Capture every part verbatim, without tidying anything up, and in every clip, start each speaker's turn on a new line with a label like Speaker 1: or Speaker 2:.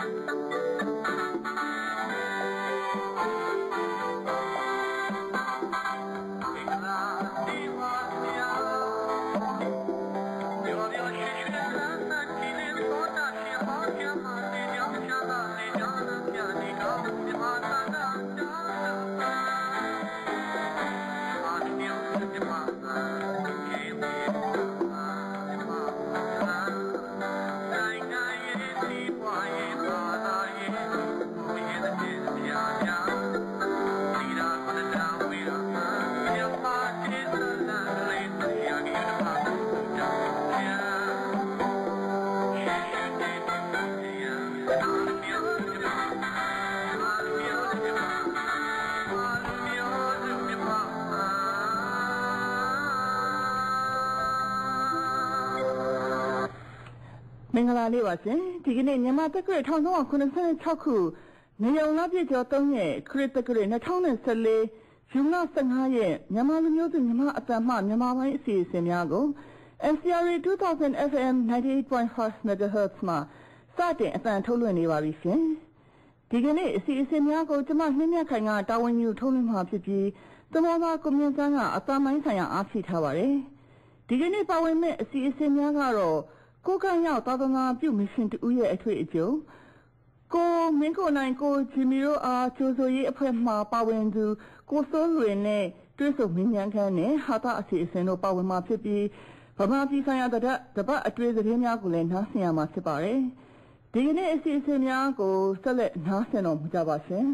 Speaker 1: မင်္ဂလာလေးပါရှင်ဒီကနေ့မြန်မာတက္ကရာone thousand three hundred eighty-sixခုနေုံလပြည့်ကျော်threeရက်ခရစ်တက္ကရာtwenty fourteenဇွန်လfifteenရက်မြန်မာလူမျိုးစုမြန်မာအတန်မှမြန်မာပိုင်းအစီအစဉ်များကို M C R A two thousand F M ninety-eight point five megahertz မှာစတင်အတန်ထုတ်လွှင့်နေပါပြီရှင်ဒီကနေ့အစီအစဉ်များကိုကျွန်မနှင်းမြတ်ခိုင်ကတာဝန်ယူထုတ်လွှင့်မှာဖြစ်ပြီးသမောသားကွန်မြူနတီကအတန်ပိုင်းဆိုင်ရာအားဖြည့်ထားပါတယ်ဒီကနေ့ပါဝင်မဲ့အစီအစဉ်များကတော့ကိုကံရောက်သာသနာပြုမရှင်တူရဲ့အထွေအကျုံကိုမင်းကိုနိုင်ကိုဂျီမီတို့အားကျိုးဆိုရေးအဖွဲ့မှပါဝင်သူကိုစိုးလွင်နဲ့တွဲဆုံမင်းမြန်ခန်းနဲ့ဟာတာအစီအစဉ်တို့ပါဝင်မှာဖြစ်ပြီးဗမာပြည်ဆိုင်ရာတပတ်တပတ်အတွေ့အကြုံများကိုလည်းနားဆင်ရမှာဖြစ်ပါတယ်ဒီကနေ့အစီအစဉ်များကိုဆက်လက်နားဆင်တော်မူကြပါရှင်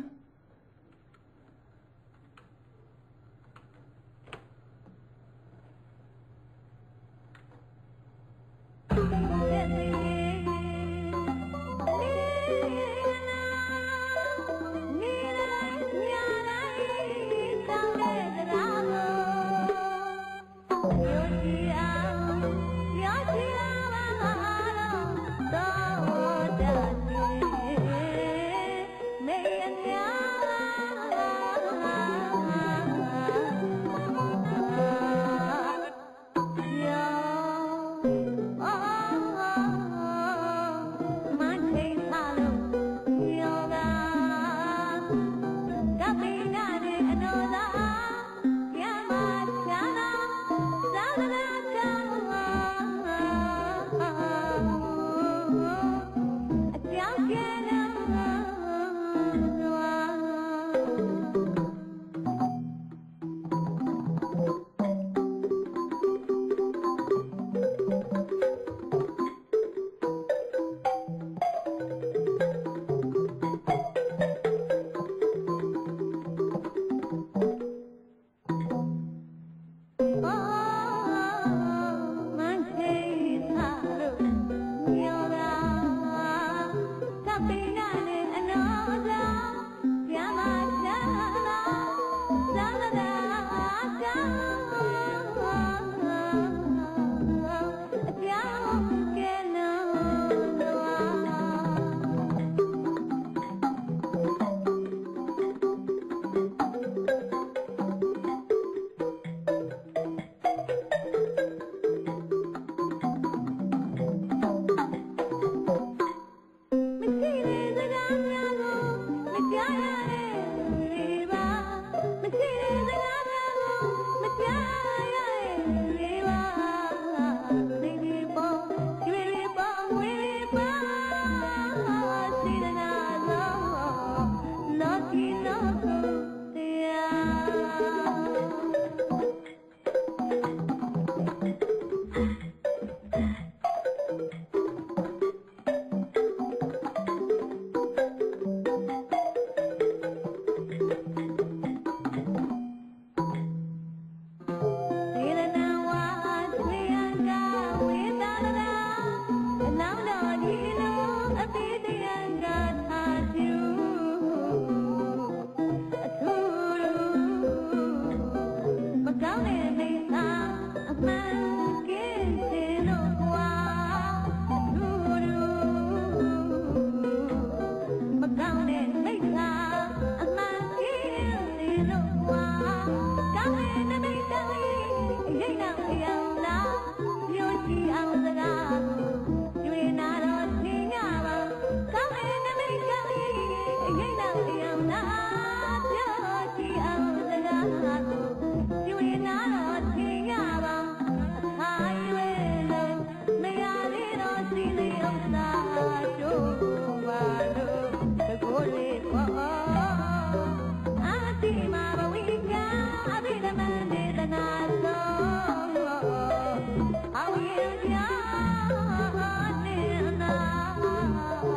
Speaker 2: Yeah.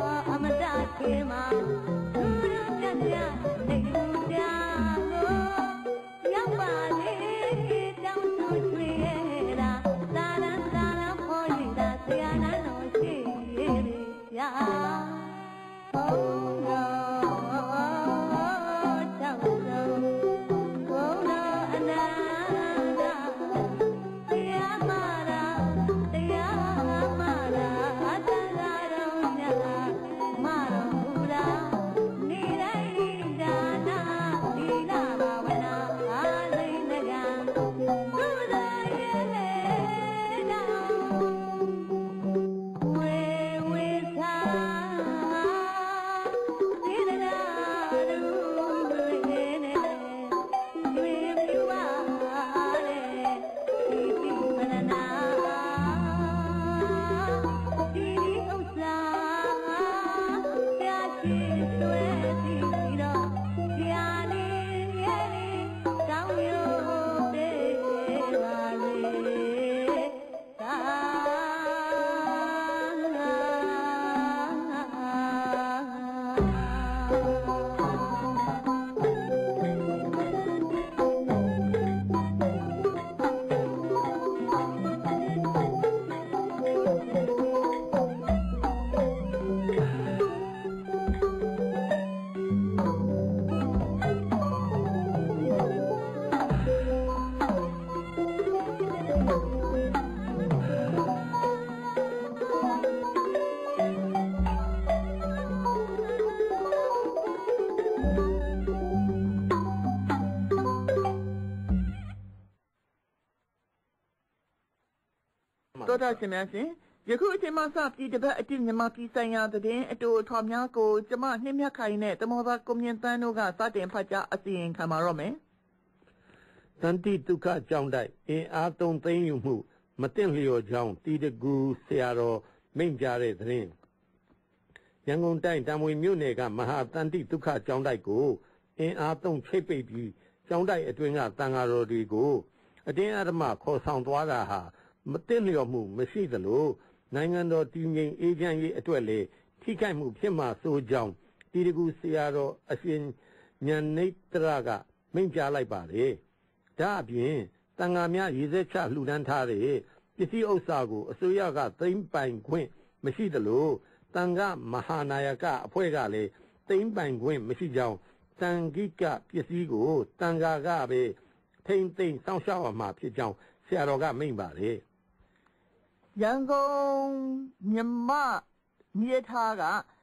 Speaker 1: 多大什么事？ယခုအချိန်မှစပြီးတပတ်အတိမြန်မာပြည်ဆိုင်ရာသတင်းအတူအထွာများကိုကျမနှင်းမြတ်ခိုင်နဲ့တမောသားကိုမြင့်တန်းတို့ကစတင်ဖတ်ကြားအစီရင်ခံပါတော့မယ်
Speaker 2: ။တန်တိဒုက္ခကြောင့်တိုက်အင်အားသုံးသိမ်းယူမှုမတင်လျော်ကြောင်းတီတကူဆရာတော်မိန့်ကြားတဲ့သတင်း။ရန်ကုန်တိုင်းတံမွေမြို့နယ်ကမဟာတန်တိဒုက္ခကြောင့်တိုက်ကိုအင်အားသုံးချိတ်ပိတ်ပြီးကြောင့်တိုက်အတွင်းကတန်ဃာတော်တွေကိုအတင်းအဓမ္မခေါ်ဆောင်သွားတာဟာမတင်လျော်မှုမရှိသလိုနိုင်ငံတော်တည်ငြိမ်အေးချမ်းရေးအတွက်လည်းထိခိုက်မှုဖြစ်မှာစိုးကြောင်းတီတကူဆရာတော်အရှင်ဉာဏ်နိတရကမိန့်ကြားလိုက်ပါတယ်။ဒါအပြင်တန်ဃာများရေစက်ချလှူဒန်းထားတဲ့ပစ္စည်းဥစ္စာကိုအစိုးရကသိမ်းပိုင်ခွင့်မရှိသလိုတန်ဃာမဟာနာယကအဖွဲ့ကလည်းသိမ်းပိုင်ခွင့်မရှိကြောင်းတန်ဂိကပစ္စည်းကိုတန်ဃာကပဲထိမ့်သိမ်းစောင့်ရှောက်ရမှာဖြစ်ကြောင်းဆရာတော်ကမိန့်ပါတယ်။
Speaker 1: ရန်ကုန်မြမမြေထားက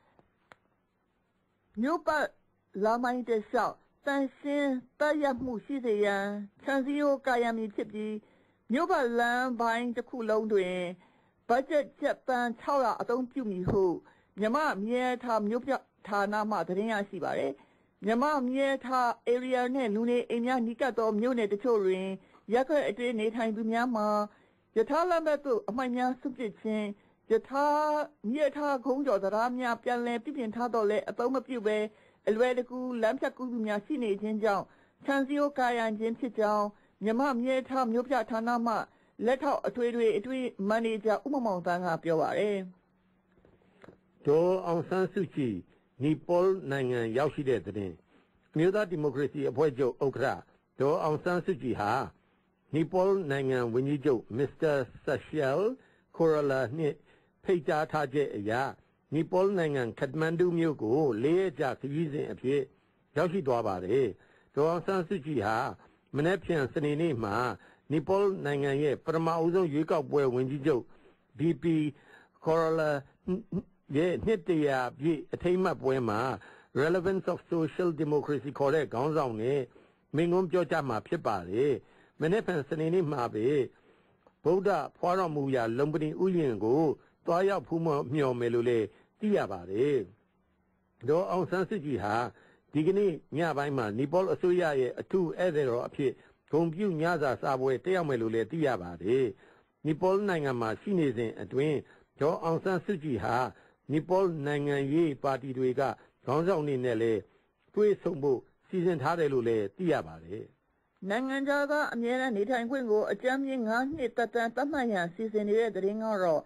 Speaker 1: မြို့ပတ်လာမိုင်းတလျှောက်တန်ရှင်းတက်ရမှုရှိစေရန်ခြံစည်းရိုးကာယမီဖြစ်ပြီးမြို့ပတ်လမ်းပိုင်းတစ်ခုလုံးတွင်ဘတ်ဂျက်ကျပ်တန်၆၀၀အသုံးပြုမည်ဟုမြမမြေထားမြို့ပြဌာနမှသတင်းရရှိပါတယ်။မြမမြေထား area နဲ့လူနေအိမ်များနီးကပ်သောမြို့နယ်တချို့တွင်ရက်ွက်အတွင်းနေထိုင်သူများမှာယထာလမ်းဘက်သို့အမှိုက်များစွန့်ပစ်ခြင်းယထာမြေထားခုံးကျော်တရားများပြန်လည်ပြပြင်ထားတော့လဲအသုံးမပြုဘဲအလွယ်တကူလမ်းဖြတ်ကူးသူများရှိနေခြင်းကြောင့်ခြံစည်းရိုးကာရန်ခြင်းဖြစ်ကြောင်းမြမမြေထားမြို့ပြဌာနမှလက်ထောက်အထွေထွေအထွေမန်နေဂျာဦးမမောင်တန်းကပြောပါတယ်
Speaker 2: ။ဒေါ်အောင်ဆန်းစုကြည်နီပေါနိုင်ငံရောက်ရှိတဲ့တဲ့မြို့သားဒီမိုကရေစီအဖွဲ့ချုပ်ဥက္ကဋ္ဌဒေါ်အောင်ဆန်းစုကြည်ဟာနီပေါနိုင်ငံဝန်ကြီးချုပ်မစ္စတာဆာရှယ်ကိုရလာနှင့်ဖိတ်ကြားထားချက်အရနီပေါနိုင်ငံခတ်မန်ဒူမြို့ကိုလေးရက်ကြာခရီးစဉ်အဖြစ်ရောက်ရှိသွားပါတယ်။ဒေါ်အောင်ဆန်းစုကြည်ဟာမနေ့ဖြန်စနေနေ့မှာနီပေါနိုင်ငံရဲ့ပထမအဦးဆုံးရွေးကောက်ပွဲဝန်ကြီးချုပ် ဒီ ပီ ကိုရလာရဲ့နှစ်တရာပြည့်အထိမ်းအမှတ်ပွဲမှာ Relevance of Social Democracy ခေါ်တဲ့ခေါင်းဆောင်နဲ့မိန့်ခွန်းပြောကြားမှာဖြစ်ပါတယ်။မနေ့ဖြန်စနေနေ့မှာပဲဗုဒ္ဓဖွားတော်မူရာလုံပတိဥယျာဉ်ကိုတွားရောက်ဖူးမြော်မယ်လို့လည်းသိရပါတယ်။ဒေါ်အောင်ဆန်းစုကြည်ဟာဒီကနေ့ညပိုင်းမှာနီပေါအစိုးရရဲ့အထူးဧည့်သည်တော်အဖြစ်ဂုဏ်ပြုညစာစားပွဲတက်ရောက်မယ်လို့လည်းသိရပါတယ်။နီပေါနိုင်ငံမှာရှိနေစဉ်အတွင်းဒေါ်အောင်ဆန်းစုကြည်ဟာနီပေါနိုင်ငံရေးပါတီတွေကခေါင်းဆောင်နေနဲ့လည်းတွေ့ဆုံဖို့စီစဉ်ထားတယ်လို့လည်းသိရပါတယ်
Speaker 1: ။နိုင်ငံသားကအမြဲတမ်းနေထိုင်ခွင့်ကိုအကြမ်းဖျင်း၅နှစ်သက်တမ်းသတ်မှတ်ရန်စီစဉ်နေတဲ့သတင်းကတော့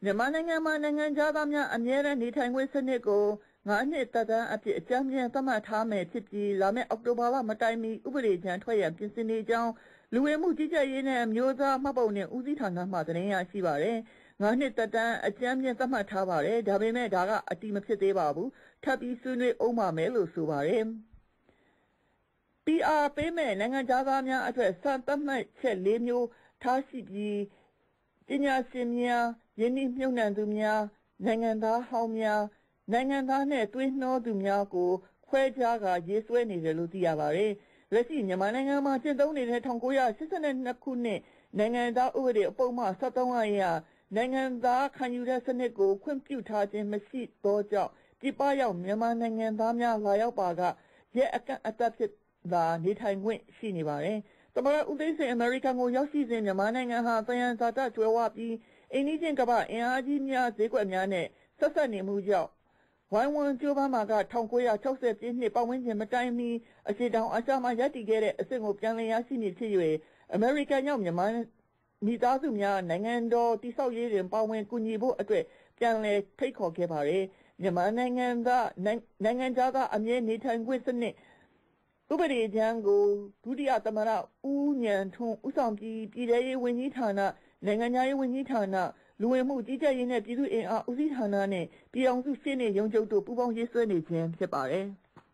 Speaker 1: မြန်မာနိုင်ငံမှာနိုင်ငံသားများအမြဲတမ်းနေထိုင်ခွင့်စနစ်ကိုငါးနှစ်သက်တမ်းအဖြစ်အကြမ်းဖျင်းသတ်မှတ်ထားမယ်ဖြစ်ပြီးလာမယ့်အောက်တိုဘာလမတိုင်မီဥပဒေကြမ်းထွက်ရန်ပြင်ဆင်နေကြောင်းလူဝင်မှုကြီးကြပ်ရေးနဲ့အမျိုးသားမှတ်ပုံတင်ဦးစီးဌာနမှသတင်းရရှိပါတယ်။ငါးနှစ်သက်တမ်းအကြမ်းဖျင်းသတ်မှတ်ထားပါတယ်။ဒါပေမဲ့ဒါကအတိမဖြစ်သေးပါဘူး။ထပ်ပြီးဆွေးနွေးအောင်ပါမယ်လို့ဆိုပါတယ်။ ပီ အာ ပေးမဲ့နိုင်ငံသားများအတွက်စံသတ်မှတ်ချက်လေးမျိုးထားရှိပြီးပညာရှင်များယင်းနှမြုပ်နှံသူများနိုင်ငံသားဟောင်းများနိုင်ငံသားနဲ့သွေးနှောသူများကိုခွဲခြားကရေးဆွဲနေတယ်လို့သိရပါတယ်။လက်ရှိမြန်မာနိုင်ငံမှာကျင့်သုံးနေတဲ့၁၉၈၂ခုနှစ်နိုင်ငံသားဥပဒေအပုံမှ၁၃အရနိုင်ငံသားခံယူတဲ့စနစ်ကိုခွင့်ပြုထားခြင်းမရှိသောကြောင့်ပြည်ပရောက်မြန်မာနိုင်ငံသားများလာရောက်ပါကရဲအကန့်အသတ်ဖြစ်သာနေထိုင်ခွင့်ရှိနေပါတယ်။သမ္မတဦးသိန်းစိန်အမေရိကန်ကိုရောက်ရှိစဉ်မြန်မာနိုင်ငံဟာသယံဇာတကျွယ်ဝပြီးအိန္ဒိယကမ္ဘာအင်အားကြီးများဈေးကွက်များနဲ့ဆက်ဆက်နေမှုကြောင့်ဝိုင်းဝန်းကြိုးပမ်းမှာက၁၉၆၀ပြည့်နှစ်ပတ်ဝန်းကျင်မတိုင်မီအရှေ့တောင်အာရှမှာရပ်တည်ခဲ့တဲ့အဆင့်ကိုပြန်လည်ရရှိနေဖြစ်၍အမေရိကန်ရောက်မြန်မာမိသားစုများနိုင်ငံတော်တည်ဆောက်ရေးတွင်ပါဝင်ကူညီဖို့အတွက်ပြန်လည်ဖိတ်ခေါ်ခဲ့ပါတယ်။မြန်မာနိုင်ငံသားနိုင်ငံသားအမြဲနေထိုင်ခွင့်စနစ်ဥပဒေကြမ်းကိုဒုတိယသမ္မတဦးဉာဏ်ထွန်းဦးဆောင်ပြီးပြည်ထရေးဝန်ကြီးဌာနနိုင်ငံရေးဝန်ကြီးဌာနလူဝင်မှုကြီးကြပ်ရေးနဲ့ပြည်သူ့အင်အားဦးစီးဌာနနဲ့ပြည်အောင်စုရှေ့နေရုံးချုပ်တို့ပူးပေါင်းရေးဆွဲနေခြင်းဖြစ်ပါတယ်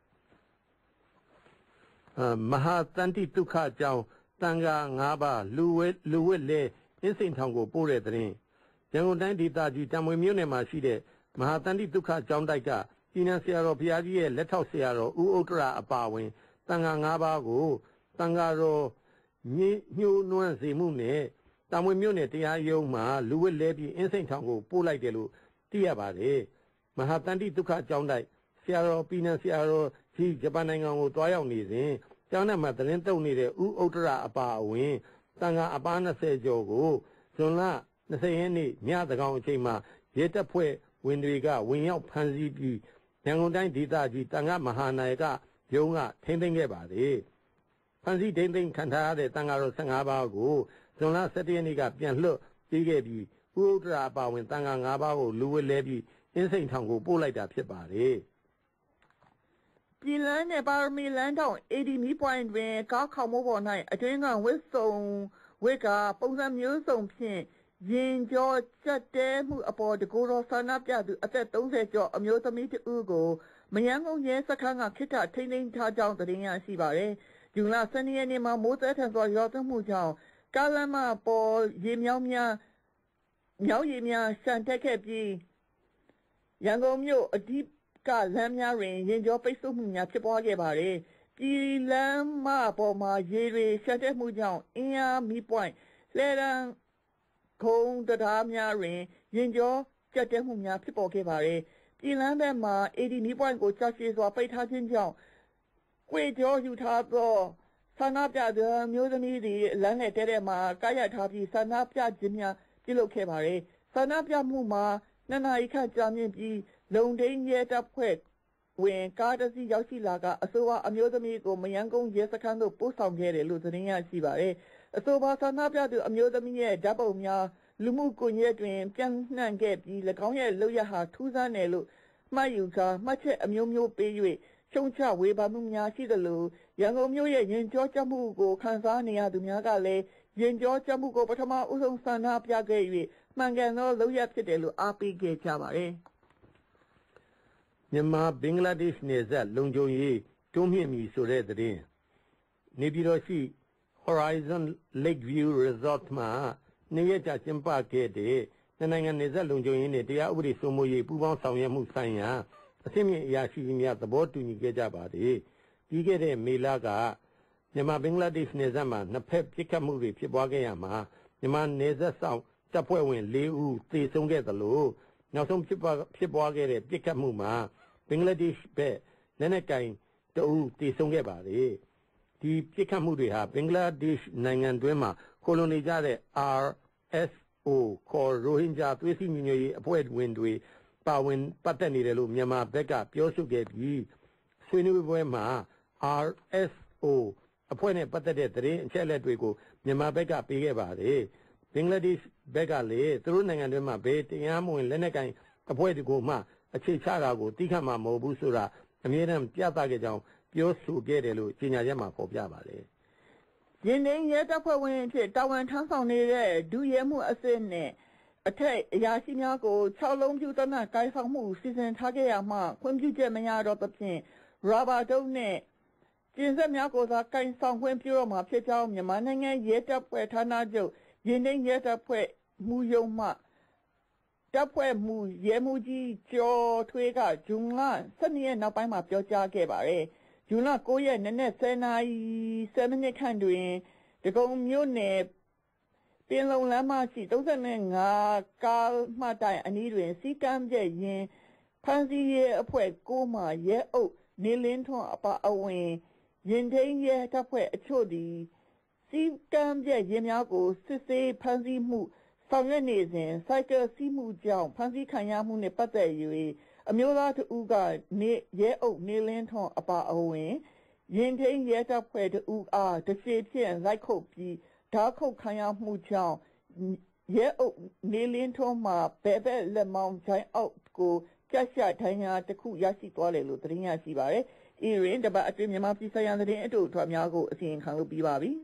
Speaker 2: ။အမဟာတန်တိဒုက္ခကြောင့်တန်ခါ၅ပါးလူဝဲလူဝဲလဲအင်းစိန်ထောင်ကိုပို့တဲ့တဲ့ရင်ရန်ကုန်တိုင်းဒေသကြီးတံမွေမြို့နယ်မှာရှိတဲ့မဟာတန်တိဒုက္ခကျောင်းတိုက်ကပြည်နယ်ဆရာတော်ဘုရားကြီးရဲ့လက်ထောက်ဆရာတော်ဦးဥဒ္ဒရာအပါဝင်တန်ခါ၅ပါးကိုတန်ခါတော်ညှိညှိုးနွမ်းစေမှုနဲ့တံမွေမြို့နယ်တရားရုံးမှာလူဝဲလဲပြီးအင်းစိန်ထောင်ကိုပို့လိုက်တယ်လို့သိရပါတယ်။မဟာတန်တိဒုက္ခကျောင်းတိုက်ဆရာတော်ပြည်နယ်ဆရာတော်ကြီးဂျပန်နိုင်ငံကိုတွားရောက်နေစဉ်ကျောင်းထဲမှာသတင်းတုံနေတဲ့ဦးဥဒ္ဒရာအပါအဝင်တန်ခါအပါ၂၀ကျော်ကိုဇွန်လ၂၀ရက်နေ့ညသကောင်အချိန်မှာရဲတပ်ဖွဲ့ဝင်တွေကဝင်ရောက်ဖမ်းဆီးပြီးရန်ကုန်တိုင်းဒေသကြီးတန်ခါမဟာနာယကရုံးကထိန်းသိမ်းခဲ့ပါတယ်။ဖမ်းဆီးထိန်းသိမ်းခံထားရတဲ့တန်ခါတော်၁၅ပါးကိုဇွန်လ၁၁ရက်နေ့ကပြန်လွှတ်ပေးခဲ့ပြီးဦးဥဒ္ဒရာအပါဝင်တန်ခါ၅ပါးကိုလူဝဲလဲပြီးအင်းစိန်ထောင်ကိုပို့လိုက်တာဖြစ်ပါတယ်
Speaker 1: ။ပြည်လန်းနဲ့ပါရမီလန်းတောင် အေဒီ မီပွိုင်တွင်ကားခေါမိုးပေါ်၌အတွင်းကဝစ်စုံဝစ်ကပုံစံမျိုးစုံဖြင့်ရင်ကျော်ကြက်တဲမှုအပေါ်တကူတော်ဆန္ဒပြသူအသက်၃၀ကျော်အမျိုးသမီးတဦးကိုမယန်းကုန်းရဲစခန်းကခိတ္တထိန်းသိမ်းထားကြောင်းသတင်းရရှိပါတယ်။ဇွန်လ၁၂ရက်နေ့မှာမိုးသက်ထန်စွာရွာသွန်းမှုကြောင့်ကားလမ်းမပေါ်ရေမြောင်းများမြောက်ရေများရှန်တက်ခဲ့ပြီးရန်ကုန်မြို့အဓိကလမ်းများတွင်ရင်ကျော်ပိတ်ဆို့မှုများဖြစ်ပွားခဲ့ပါတယ်။ပြည်လမ်းမပေါ်မှာရေတွေရှန်တက်မှုကြောင့်အင်းအားမီပွိုင်လှဲတန်းခုံတရားများတွင်ရင်ကျော်ကျက်တဲမှုများဖြစ်ပေါ်ခဲ့ပါတယ်။ပြည်လမ်းဘက်မှာအေဒီမီပွိုင်ကိုကြာရှည်စွာပိတ်ထားခြင်းကြောင့်ကွေကျော်ယူထားသောဆန္ဒပြသူမျိုးသမီးတွေလမ်းနဲ့တဲတဲမှာကားရထားပြီးဆန္ဒပြခြင်းများပြုလုပ်ခဲ့ပါတယ်။ဆန္ဒပြမှုမှာနှစ်နာရီခန့်ကြာမြင့်ပြီးလုံဒိန်းရဲတပ်ဖွဲ့ဝင်ကားတစ်စီးရောက်ရှိလာကအဆိုပါအမျိုးသမီးကိုမယန်းကုန်းရဲစခန်းသို့ပို့ဆောင်ခဲ့တယ်လို့သတင်းရရှိပါတယ်။အဆိုပါဆန္ဒပြသူအမျိုးသမီးရဲ့ဓာတ်ပုံများလူမှုကွန်ရက်တွင်ပြန့်နှံ့ခဲ့ပြီး၎င်းရဲ့လုပ်ရဟာထူးဆန်းတယ်လို့မှတ်ယူကာမှတ်ချက်အမျိုးမျိုးပေး၍ရှုံချဝေဖန်မှုများရှိသလိုရန်ကုန်မြို့ရဲ့ရင်ကျော်ကြမှုကိုခန်းစားနေရသူများကလည်းရင်ကျော်ကြမှုကိုပထမဦးဆုံးဆန္ဒပြခဲ့၍မှန်ကန်သောလုပ်ရဖြစ်တယ်လို့အားပေးခဲ့ကြပါတယ်
Speaker 2: ။မြန်မာဘင်္ဂလားဒေ့ရှ်နယ်စပ်လုံခြုံရေးတွန်းမြင့်ပြီဆိုတဲ့သတင်းနေပြည်တော်ရှိ Horizon Lakeview Resort မှာနေရကြကျင်းပခဲ့တဲ့နိုင်ငံနယ်စပ်လုံခြုံရေးနဲ့တရားဥပဒေစိုးမိုးရေးပူးပေါင်းဆောင်ရွက်မှုဆိုင်ရာအသိမြင့်အရာရှိကြီးများသဘောတူညီခဲ့ကြပါတယ်။ပြီးခဲ့တဲ့မေလကမြန်မာဘင်္ဂလားဒေ့ရှ်နယ်စပ်မှာနှစ်ဖက်ပြစ်ခတ်မှုတွေဖြစ်ပွားခဲ့ရမှာမြန်မာနယ်စပ်ဆောင်တပ်ဖွဲ့ဝင်၄ဦးသေဆုံးခဲ့သလိုနောက်ဆုံးဖြစ်ပွားဖြစ်ပွားခဲ့တဲ့ပြစ်ခတ်မှုမှာဘင်္ဂလားဒေ့ရှ်ဘက်လက်နက်ကင်တအူးသေဆုံးခဲ့ပါတယ်။ဒီပြစ်ခတ်မှုတွေဟာဘင်္ဂလားဒေ့ရှ်နိုင်ငံတွင်းမှာကိုလိုနီကြတဲ့ R S O ခေါ်ရိုဟင်ဂျာသွေးစည်းညီညွတ်ရေးအဖွဲ့ဝင်တွေပါဝင်ပတ်သက်နေတယ်လို့မြန်မာဘက်ကပြောဆိုခဲ့ပြီးဆွေးနွေးပွဲမှာ R S O အဖွဲ့နဲ့ပတ်သက်တဲ့သတင်းအချက်အလက်တွေကိုမြန်မာဘက်ကပေးခဲ့ပါတယ်။ ဘင်္ဂလားဒေ့ရှ်ဘက်ကလေသူတို့နိုင်ငံတွေမှာဘေးတရားမဝင်လက်နက်ကိုင်အဖွဲ့တွေကိုမှအခြေချတာကိုတိခတ်မှာမဟုတ်ဘူးဆိုတာအမြဲတမ်းပြသခဲ့ကြောင်းပြောဆိုခဲ့တယ်လို့ကြေညာချက်မှာဖော်ပြပါလေ
Speaker 1: ရင်းနှီးရဲတပ်ဖွဲ့ဝင်ဖြစ်တာဝန်ထမ်းဆောင်နေတဲ့ဒုရဲမှုအစစ်နဲ့အထက်အရာရှိများကို၆လုံးပြူတနတ်ကိုင်းဆောင်မှုစီစဉ်ထားခဲ့ရမှခွင့်ပြုချက်မရတော့သဖြင့်ရာဘာတုံးနဲ့ကျင်းဆက်များကိုသာကိုင်းဆောင်ခွင့်ပြုတော့မှာဖြစ်ကြောင်းမြန်မာနိုင်ငံရဲတပ်ဖွဲ့ဌာနချုပ်ရင်းနှီးရဲတပ်ဖွဲ့မူယုံမှတပ်ဖွဲ့မူရဲမှုကြီးကျော်ထွေးကဂျွန်လ၁၂ရက်နောက်ပိုင်းမှာပြောကြားခဲ့ပါတယ်ဂျွန်လ၉ရက်နနက်၁၀နာရီ၁၀မိနစ်ခန့်တွင်ဒဂုံမြို့နယ်ပင်လုံလမ်းမရှိ၃၅ကားမှတိုင်အနီးတွင်စီကမ်းပြည့်ရင်ဖန်စီရဲအဖွဲ့ကိုမှရဲအုပ်နေလင်းထွန်းအပါအဝင်ရင်ထိန်ရဲတပ်ဖွဲ့အချို့သည်စီကမ်းပြည့်ရင်များကိုစစ်ဆေးဖန်စီမှုဆောင်ရွက်နေစဉ်စိုက်ကယ်စီးမှုကြောင့်ဖန်စီခံရမှုနှင့်ပတ်သက်၍အမျိုးသားတဦးကနေရဲအုပ်နေလင်းထွန်းအပါအဝင်ရင်ထိန်ရဲတပ်ဖွဲ့တဦးအားတရှိဖြင့်လိုက်ခုတ်ပြီးဓာတ်ခုတ်ခံရမှုကြောင့်ရဲအုပ်နေလင်းထွန်းမှာဘဲဘဲလက်မောင်းဂျိုင်းအောက်ကိုကြက်ရှဒဏ်ရာတစ်ခုရရှိသွားတယ်လို့သတင်းရရှိပါတယ်။အီရင်တပတ်အတွင်းမြန်မာပြည်ဆိုင်ရာသတင်းအတူအထွတ်များကိုအစီရင်ခံလုပ်ပြီးပါပြီ။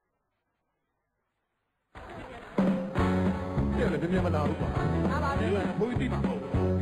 Speaker 3: ပြန်လည်းပြန်မလာဘူးပါ။ဟာပါပြီ။ဘိုးကြီးတိမှာမဟုတ်ဘူး။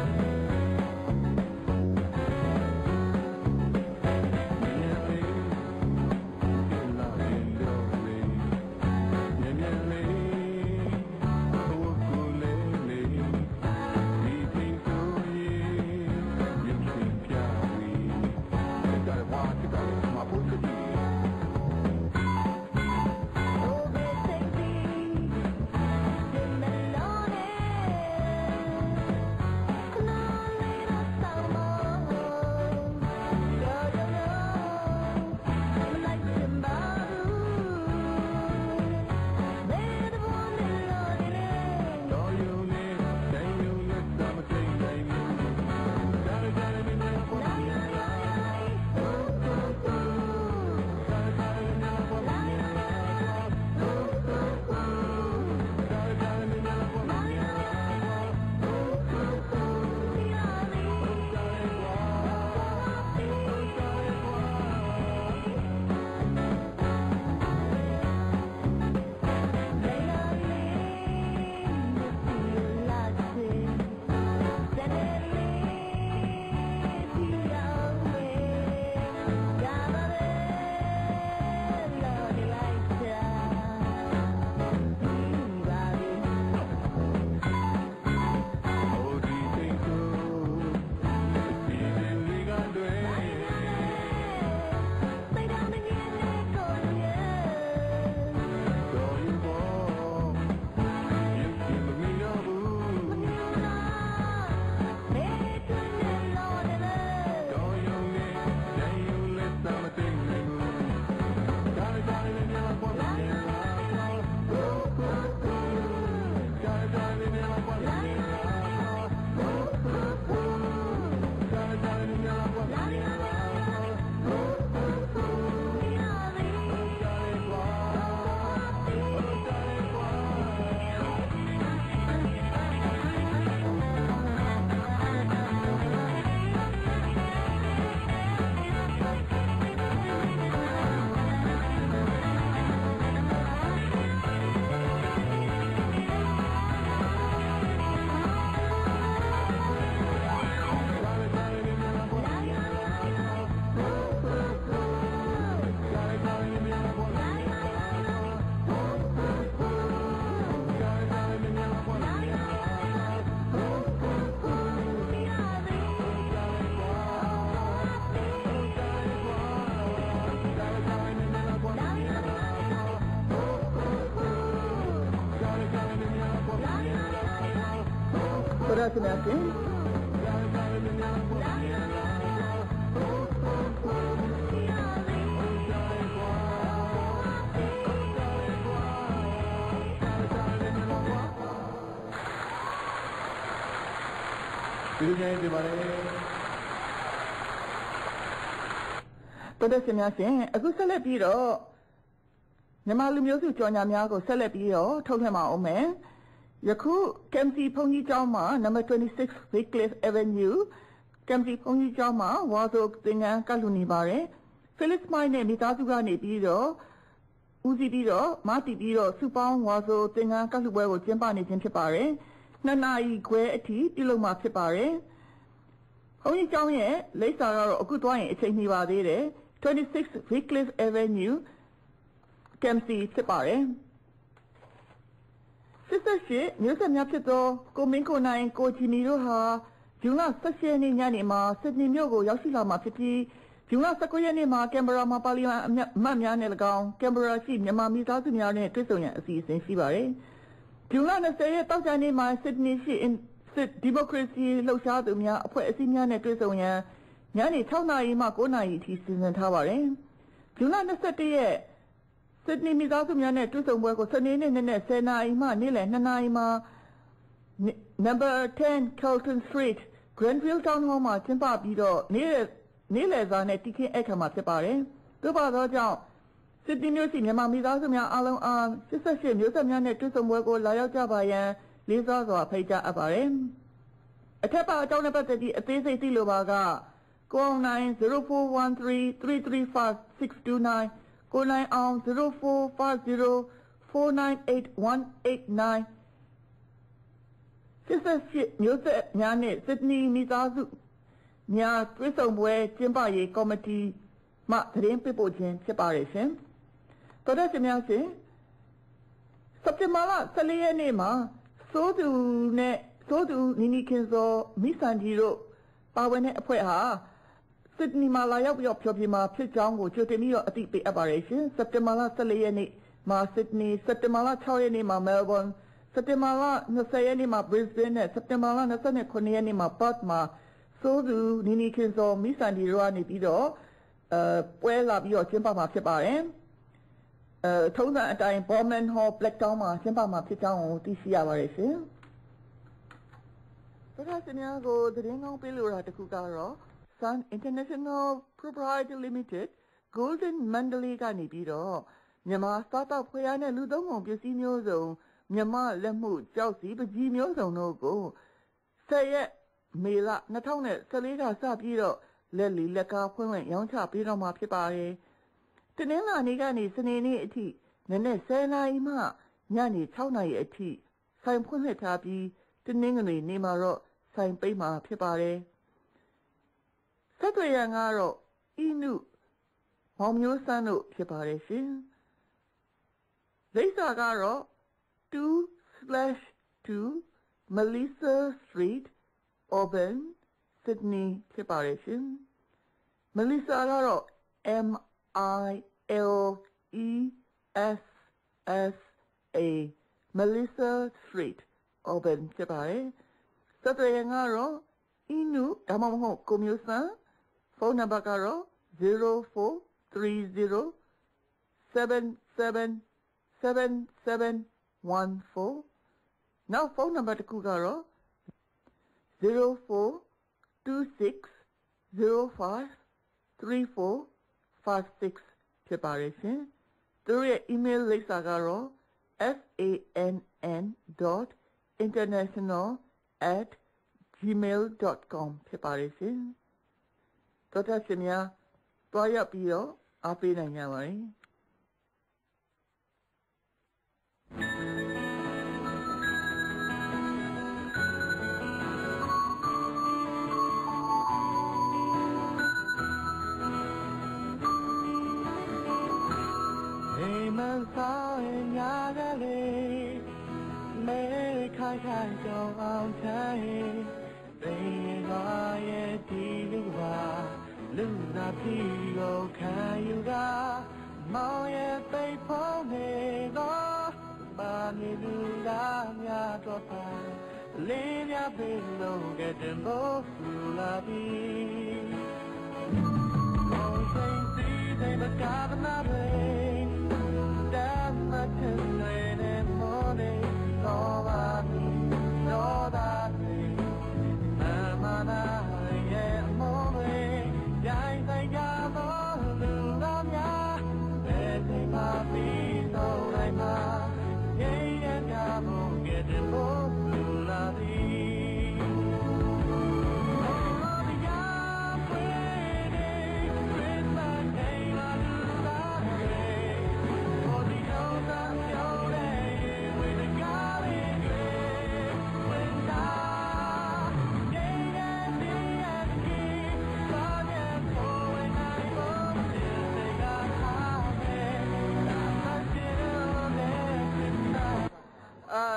Speaker 1: ရစနာရှင်
Speaker 3: ဒီလိုမျိုးဒီပါလေ
Speaker 1: တော်တော်ရှင်များရှင်အခုဆက်လက်ပြီးတော့မြန်မာလူမျိုးစုကြော်ညာများကိုဆက်လက်ပြီးတော့ထုတ်လွှင့်ပါအောင်မယ်ယခု Kempsey ဘုန်းကြီးကျောင်းမှာ number twenty-six Wycliffe Avenue Kempsey ဘုန်းကြီးကျောင်းမှာဝါဆိုသင်္ကန်းကပ်လှူနေပါတယ် Phyllis Mike နဲ့မိသားစုကနေပြီးတော့ဦးစီးပြီးတော့မတီးပြီးတော့စုပေါင်းဝါဆိုသင်္ကန်းကပ်လှူပွဲကိုကျင်းပနေခြင်းဖြစ်ပါတယ်နှစ်နာရီခွဲအထိပြုလုပ်မှာဖြစ်ပါတယ်ဘုန်းကြီးကျောင်းရဲ့လိပ်စာကတော့အခုတွားရင်အချိန်မီပါသေးတယ်twenty-six Wycliffe Avenue Kempsey ဖြစ်ပါတယ်စစ်စစ်ရှိမြို့ဆက်များဖြစ်သောကိုမင်းကိုနိုင်ကိုချီမီတို့ဟာဂျွန်လeighteenရက်နေ့ညနေမှာစစ်နီမြို့ကိုရောက်ရှိလာမှာဖြစ်ပြီးဂျွန်လnineteenရက်နေ့မှာကင်ဘရာမှာပါလီမန်အမတ်များနဲ့၎င်းကင်ဘရာရှိမြန်မာမိသားစုများနဲ့တွေ့ဆုံရန်အစီအစဉ်ရှိပါတယ်ဂျွန်လtwentyရက်တောက်ကြနေ့မှာစစ်နီရှိစစ်ဒီမိုကရေစီလှုပ်ရှားသူများအဖွဲ့အစည်းများနဲ့တွေ့ဆုံရန်ညနေsixနာရီမှnineနာရီအထိစီစဉ်ထားပါတယ်ဂျွန်လtwenty-oneရက်စစ်နီမိသားစုများနဲ့တွေ့ဆုံပွဲကိုစနေနေ့နေ့နဲ့tenနာရီမှနေ့လယ်twoနာရီမှာ number ten Carlton Street Grenville Town Hall မှာကျင်းပပြီးတော့နေ့နေ့လယ်စာနဲ့တီခင်းအခမ်းမှာဖြစ်ပါတယ်။သို့ပါသောကြောင့်စစ်တီမျိုးရှိမြန်မာမိသားစုများအားလုံးအားeighty-eightမျိုးဆက်များနဲ့တွေ့ဆုံပွဲကိုလာရောက်ကြပါရန်လေးစားစွာဖိတ်ကြားအပ်ပါတယ်။အထက်ပါအကြောင်းနဲ့ပတ်သက်ပြီးအသေးစိတ်သိလိုပါကcall nine zero four one three three three five six two nine call nine on zero four five zero four nine eight one eight nine eighty-eightမျိုးဆက်များနဲ့စစ်နီမိသားစုများတွေ့ဆုံပွဲကျင်းပရေးကော်မတီမှသတင်းပေးပို့ခြင်းဖြစ်ပါတယ်ရှင်။တော်တဲ့ရှင်များရှင်စက်တင်ဘာလfourteenရက်နေ့မှာစိုးသူနဲ့စိုးသူနီနီခင်စောမိစန်ဒီတို့ပါဝင်တဲ့အဖွဲ့ဟာစစ်နီမှာလာရောက်ပြီးတော့ဖျော်ဖြေမှာဖြစ်ကြောင်းကိုကြိုတင်ပြီးတော့အသိပေးအပ်ပါတယ်ရှင်။စက်တင်ဘာလfourteenရက်နေ့မှာစစ်နီစက်တင်ဘာလsixရက်နေ့မှာမဲလ်ဘွန်းစက်တင်ဘာလtwentyရက်နေ့မှာ Brisbane နဲ့စက်တင်ဘာလtwenty-nineရက်နေ့မှာ Perth မှာစိုးသူနီနီခင်စောမိစန်ဒီတို့ကနေပြီးတော့အဲပွဲလာပြီးတော့ကျင်းပမှာဖြစ်ပါတယ်အဲထုံးစံအတိုင်း Bowman Hall Blacktown မှာကျင်းပမှာဖြစ်ကြောင်းကိုသိရှိရပါတယ်ရှင်။ဒါကစနေကိုသတင်းကောင်းပေးလို့ရတဲ့ခုကတော့ Sun International Proprietary Limited Golden Mandalay ကနေပြီးတော့မြန်မာ startup ဖွဲ့ရတဲ့လူသုံးကုန်ပစ္စည်းမျိုးစုံမြန်မာလက်မှုကြောက်စီပကြီးမျိုးစုံတို့ကိုtenရက်မေလtwenty fourteenကစပြီးတော့လက်လီလက်ကားဖွင့်ဝင်ရောင်းချပေးတော့မှာဖြစ်ပါတယ်။တနင်္လာနေ့ကနေစနေနေ့အထိနနက်tenနာရီမှညနေsixနာရီအထိဆိုင်ဖွင့်လှစ်ထားပြီးတနင်္ဂနွေနေ့မှာတော့ဆိုင်ပိတ်မှာဖြစ်ပါတယ်။ဆက်သွယ်ရန်ကတော့အီနုမောင်မျိုးစန်းတို့ဖြစ်ပါတယ်ရှင်။လိပ်စာကတော့two slash two Melissa Street Auburn Sydney ဖြစ်ပါတယ်ရှင် Melissa ကတော့ M I L E S S A Melissa Street Auburn ဖြစ်ပါတယ်ဆက်သွယ်ရန်ကတော့အီနုဒါမှမဟုတ်ကိုမျိုးစံဖုန်းနံပါတ်ကတော့zero four three zero seven seven seven seven one fourနောက်ဖုန်းနံပါတ်တစ်ခုကတော့zero four two six zero five three four five sixဖြစ်ပါတယ်ရှင်သူရဲ့ email လိပ်စာကတော့ sann dot international at gmail dot com ဖြစ်ပါတယ်ရှင်တော်တော်ရှင်များတွားရောက်ပြီးတော့အားပေးနိုင်ကြပါတယ်开开就好彩，被花也滴溜吧，路那屁股看有个，猫也被碰没了，把你路拉呀多盘，脸呀被路给真不服了比。我生气在那嘎巴那边，但那天对的莫的。多吧你，多大你，慢慢的也莫为，在在家多路上呀，别听怕比多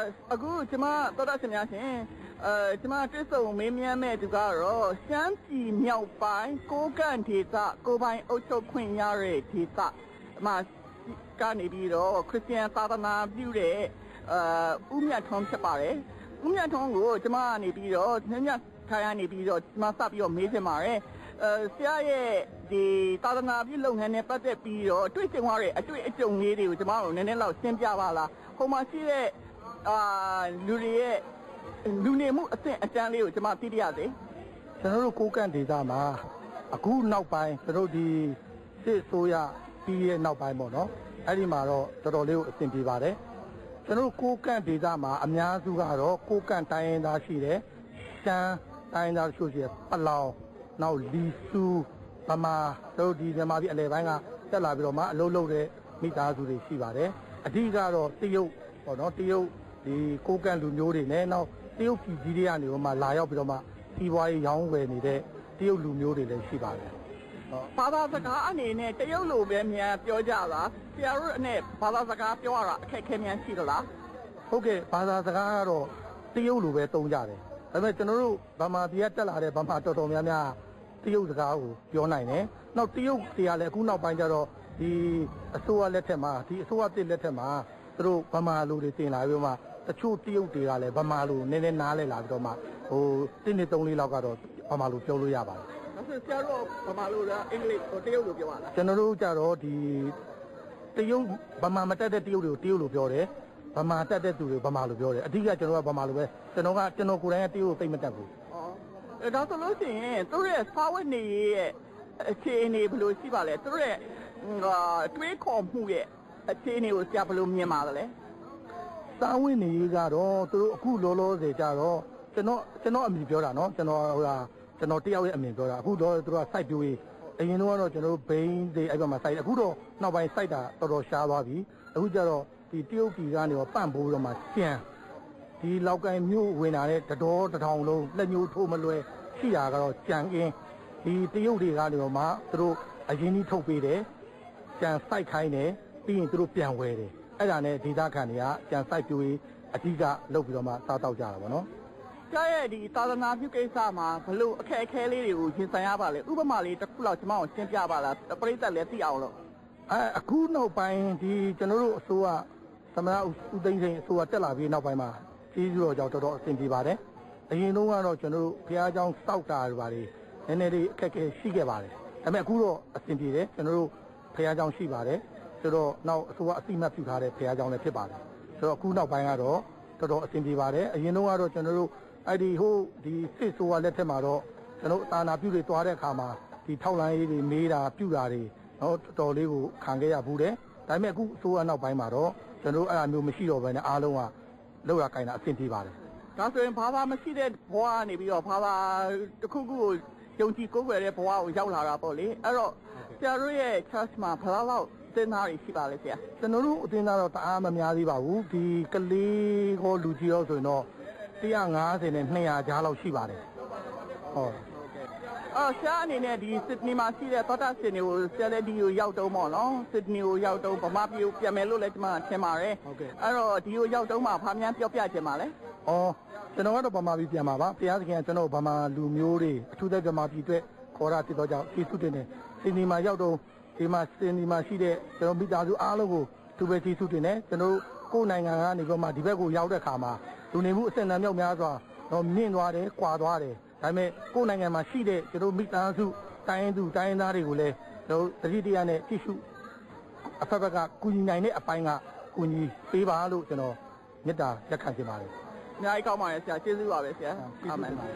Speaker 1: အခုကျမတော်တော်ရှင်များရှင်အဲကျမတွေ့ဆုံမေးမြန်းမဲ့သူကတော့ရှမ်းပြည်မြောက်ပိုင်းကိုကန့်ဒေသကိုပိုင်အုပ်ချုပ်ခွင့်ရတဲ့ဒေသမှာကနေပြီးတော့ခရစ်ယာန်သာသနာပြုတဲ့အဲဦးမြတ်ထွန်းဖြစ်ပါတယ်ဦးမြတ်ထွန်းကိုကျမကနေပြီးတော့ညညထိုင်ကနေပြီးတော့ကျမစပြီးတော့မေးချင်ပါတယ်အဲဆရာရဲ့ဒီသာသနာပြုလုပ်ငန်းနဲ့ပတ်သက်ပြီးတော့တွေ့ကြုံရတဲ့အတွေ့အကြုံလေးတွေကိုကျမတို့နည်းနည်းလောက်ရှင်းပြပါလားဟိုမှာရှိတဲ့အာလူတွေရဲ့လူနေမှုအဆင့်အတန်းလေးကိုကျမသိရစေ
Speaker 4: ကျွန်တော်တို့ကိုကန့်ဒေသမှာအခုနောက်ပိုင်းကျွန်တော်ဒီစစ်ဆိုးရပြီးရဲ့နောက်ပိုင်းပေါ့နော်အဲ့ဒီမှာတော့တော်တော်လေးကိုအဆင်ပြေပါတယ်ကျွန်တော်ကိုကန့်ဒေသမှာအများစုကတော့ကိုကန့်တိုင်းရင်းသားရှိတယ်ရှမ်းတိုင်းရင်းသားရှိတယ်ပလောင်နောက်လီဆူဗမာတို့ဒီမြန်မာပြည်အလယ်ပိုင်းကတက်လာပြီးတော့မှအလုံးလုံးတဲ့မိသားစုတွေရှိပါတယ်အဓိကတော့တရုတ်ပေါ့နော်တရုတ်ဒီကိုကန့်လူမျိုးတွေနဲ့နောက်တရုတ်ပြည်ကြီးတွေကနေတော့မှလာရောက်ပြီးတော့မှစီးပွားရေးရောင်းဝယ်နေတဲ့တရုတ်လူမျိုးတွေလည်းရှိပါတယ်
Speaker 1: ဘာသာစကားအနေနဲ့တရုတ်လိုပဲများပြောကြလားဆရာတို့နဲ့ဘာသာစကားပြောရတာအခက်အခဲများရှိသလား
Speaker 4: ဟုတ်ကဲ့ဘာသာစကားကတော့တရုတ်လိုပဲသုံးကြတယ်ဒါပေမဲ့ကျွန်တော်တို့ဗမာပြည်ကတက်လာတဲ့ဗမာတော်တော်များများတရုတ်စကားကိုပြောနိုင်တယ်နောက်တရုတ်တွေကလည်းအခုနောက်ပိုင်းကျတော့ဒီအစိုးရလက်ထက်မှာဒီအစိုးရတစ်လက်ထက်မှာသူတို့ဗမာလူတွေတင်လာပြီးတော့မှတချို့တရုတ်တွေကလည်းဗမာလူနည်းနည်းနားလဲလာပြီးတော့မှဟိုတစ်နှစ်သုံးလေးလောက်ကတော့ဗမာလူပြောလို့ရပါတယ်
Speaker 1: ဒါဆိုဆရာတို့ဗမာလူလားအင်္ဂလိပ်ကိုတရုတ်လိုပြောပါလား
Speaker 4: ကျွန်တော်တို့ကြတော့ဒီတရုတ်ဗမာမတက်တဲ့တရုတ်တွေကိုတရုတ်လိုပြောတယ်ဗမာတက်တဲ့သူတွေဗမာလိုပြောတယ်အဓိကကျွန်တော်ကဗမာလိုပဲကျွန်တော်ကကျွန်တော်ကိုယ်တိုင်ကတရုတ်သိမတက်ဘူး
Speaker 1: ဩဒါဆိုလို့ရှိရင်သူတို့ရဲ့စာဝတ်နေရဲ့အခြေအနေဘယ်လိုရှိပါလဲသူတို့ရဲ့တွေးခေါ်မှုရဲ့အခြေအနေကိုဆရာဘယ်လိုမြင်ပါလဲ
Speaker 4: စာဝတ်နေကတော့သူတို့အခုလောလောဆယ်ကြတော့ကျွန်တော်ကျွန်တော်အမြင်ပြောတာနော်ကျွန်တော်ဟိုဟာကျွန်တော်တယောက်ရဲ့အမြင်ပြောတာအခုတော့သူတို့က site ပြိုးရေးအရင်တော့ကျွန်တော်တို့ဘိန်းတွေအဲ့ဘက်မှာ site အခုတော့နောက်ပိုင်း site တာတော်တော်ရှားသွားပြီအခုကျတော့ဒီတရုတ်ပြည်ကနေတော့ပန့်ပိုးတော့မှကျန်ဒီလောက်ကိုင်းမြို့ဝင်လာတဲ့တတော်တထောင်လုံးလက်ညှိုးထိုးမလွယ်ရှိတာကတော့ကြံကင်းဒီတရုတ်တွေကနေတော့မှသူတို့အရင်ကြီးထုတ်ပေးတယ်ကြံ site ခိုင်းတယ်ပြီးရင်သူတို့ပြန်ဝယ်တယ်အဲ့ဒါနဲ့ဒေသခံတွေကကြံ site ပြိုးရေးအဓိကလုပ်ပြီးတော့မှစားတောက်ကြတာပေါ့နော်
Speaker 1: ကျရဲ့ဒီသာသနာပြုကိစ္စမှာဘလို့အခက်အခဲလေးတွေကိုရင်ဆိုင်ရပါလေဥပမာလေးတစ်ခုလောက်ကျွန်မကိုရှင်းပြပါလားပရိသတ်လည်းသိအောင်လို့
Speaker 4: အဲအခုနောက်ပိုင်းဒီကျွန်တော်တို့အစိုးရသမရဦးသိန်းစိန်အစိုးရတက်လာပြီးနောက်ပိုင်းမှာကြီးစုတော်ကြောင့်တော်တော်အဆင်ပြေပါတယ်အရင်တုန်းကတော့ကျွန်တော်တို့ဘုရားကျောင်းစောက်တာတွေပါလေနည်းနည်းလေးအခက်အခဲရှိခဲ့ပါတယ်ဒါပေမဲ့အခုတော့အဆင်ပြေတယ်ကျွန်တော်တို့ဘုရားကျောင်းရှိပါတယ်ဆိုတော့နောက်အစိုးရအတိမတ်ပြုထားတဲ့ဘုရားကျောင်းလည်းဖြစ်ပါတယ်ဆိုတော့အခုနောက်ပိုင်းကတော့တော်တော်အဆင်ပြေပါတယ်အရင်တုန်းကတော့ကျွန်တော်တို့အဲ့ဒီဟိုဒီစစ်ဆိုးကလက်ထက်မှာတော့ကျွန်တော်အာနာပြုတွေတွားတဲ့အခါမှာဒီထောက်လိုင်းရေးတွေမေးတာပြုတာတွေတော့တော်တော်လေးကိုခံခဲ့ရဘူးတယ်ဒါပေမဲ့အခုအစိုးရနောက်ပိုင်းမှာတော့ကျွန်တော်အဲ့အမျိုးမရှိတော့ဘဲနဲ့အားလုံးကလောက်ရကိုင်းတာအဆင်ပြေပါတယ်
Speaker 1: ဒါဆိုရင်ဘာသာမရှိတဲ့ဘဝကနေပြီးတော့ဘာသာတစ်ခုခုကိုယုံကြည်ကိုးကွယ်တဲ့ဘဝကိုရောက်လာတာပေါ့လေအဲ့တော့ဆရာတို့ရဲ့ church မှာဘယ်လောက်သင်သားတွေရှိပါလဲဆရာ
Speaker 4: ကျွန်တော်တို့အသင်းသားတော့တအားမများသေးပါဘူးဒီကလေးကိုလူကြီးရောဆိုရင်တော့one fiftyနဲ့two hundredကြားလောက်ရှိပါတယ်ဟုတ်
Speaker 1: အော်ဆရာအနေနဲ့ဒီစစ်ဒနီမှာရှိတဲ့သောတာရှင်တွေကိုဆရာလည်းဒီကိုရောက်တော့ပေါ့နော်စစ်ဒနီကိုရောက်တော့ဗမာပြည်ကိုပြန်မယ်လို့လည်းကျွန်မထင်ပါတယ်
Speaker 4: ဟုတ်ကဲ့
Speaker 1: အဲ့တော့ဒီကိုရောက်တော့မှဘာများပြောပြချင်ပါလဲ
Speaker 4: အော်ကျွန်တော်ကတော့ဗမာပြည်ပြန်ပါပါဘုရားသခင်ကကျွန်တော်ဗမာလူမျိုးတွေအထူးသဖြင့်ဗမာပြည်အတွက်ခေါ်တာဖြစ်တော့ကြောင့်ကျေးဇူးတင်တယ်စစ်ဒနီမှာရောက်တော့ဒီမှာစစ်ဒနီမှာရှိတဲ့ကျွန်တော်မိသားစုအားလုံးကိုသူပဲကျေးဇူးတင်တယ်ကျွန်တော်ကိုယ်နိုင်ငံကနေပြီးမှဒီဘက်ကိုရောက်တဲ့ခါမှာလူနေမှုအဆင့်အတန်းမြောက်များစွာတော့မြင့်သွားတယ်၊ကွာသွားတယ်။ဒါပေမဲ့ကိုယ်နိုင်ငံမှာရှိတဲ့ကျွန်တော်မိသားစုတိုင်းသူတိုင်းသားတွေကိုလည်းကျွန်တော်တတိတရနဲ့ကြည့်ရှုအဖက်ဖက်ကကူညီနိုင်တဲ့အပိုင်းကကူညီပေးပါလို့ကျွန်တော်မေတ္တာရက်ခံချင်ပါတယ်
Speaker 1: ။အများကြီးကောင်းပါတယ်ဆရာကျေးဇူးပါပဲဆရာ။အာမင်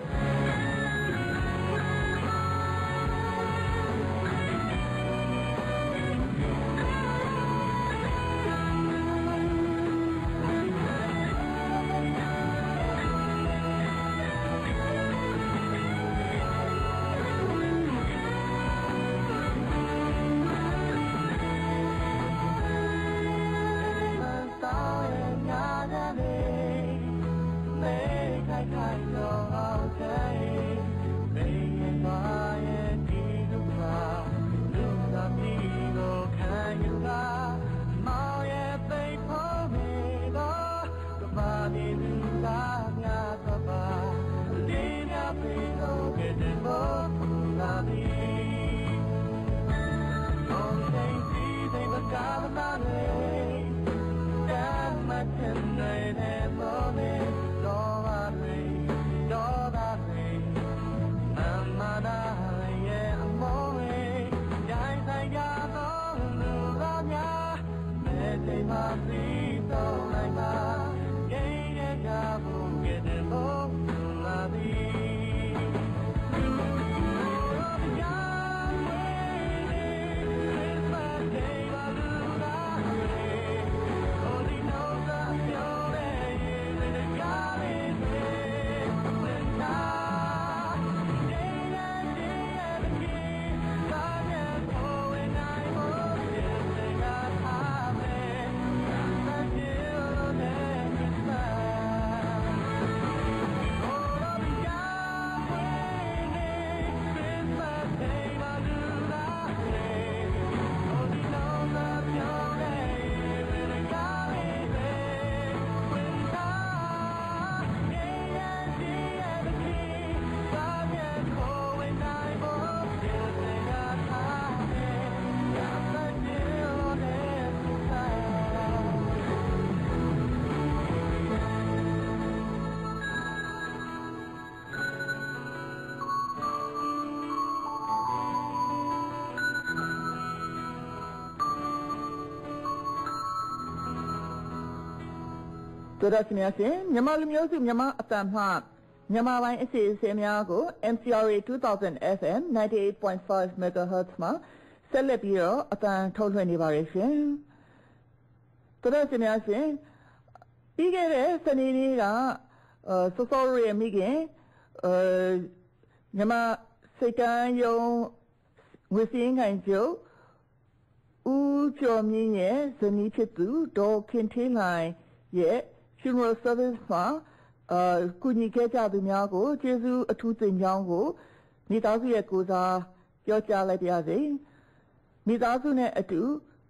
Speaker 1: တော်တော်ရှင်များရှင်မြန်မာလူမျိုးစုမြန်မာအတန်မှမြန်မာပိုင်းအစီအစဉ်များကို M C R A two thousand F M ninety-eight point five megahertz မှာဆက်လက်ပြီးတော့အတန်ထုတ်လွှင့်နေပါရရှင်တော်တော်ရှင်များရှင်ပြီးခဲ့တဲ့စနေနေ့ကအဲစောစောရဲ့မိခင်အဲမြန်မာစိတ်ကမ်းယုံငွေစင်းခိုင်ကျုပ်ဦးကျော်မြင့်ရဲ့ဇနီးဖြစ်သူဒေါ်ခင်ထေးလိုင်ရဲ့ funeral service မှာအာကုညီခဲ့ကြသူများကိုကျေးဇူးအထူးတင်ကြောင်းကိုမိသားစုရဲ့ကိုယ်စားပြောကြားလိုက်ပါရစေမိသားစုနဲ့အတူ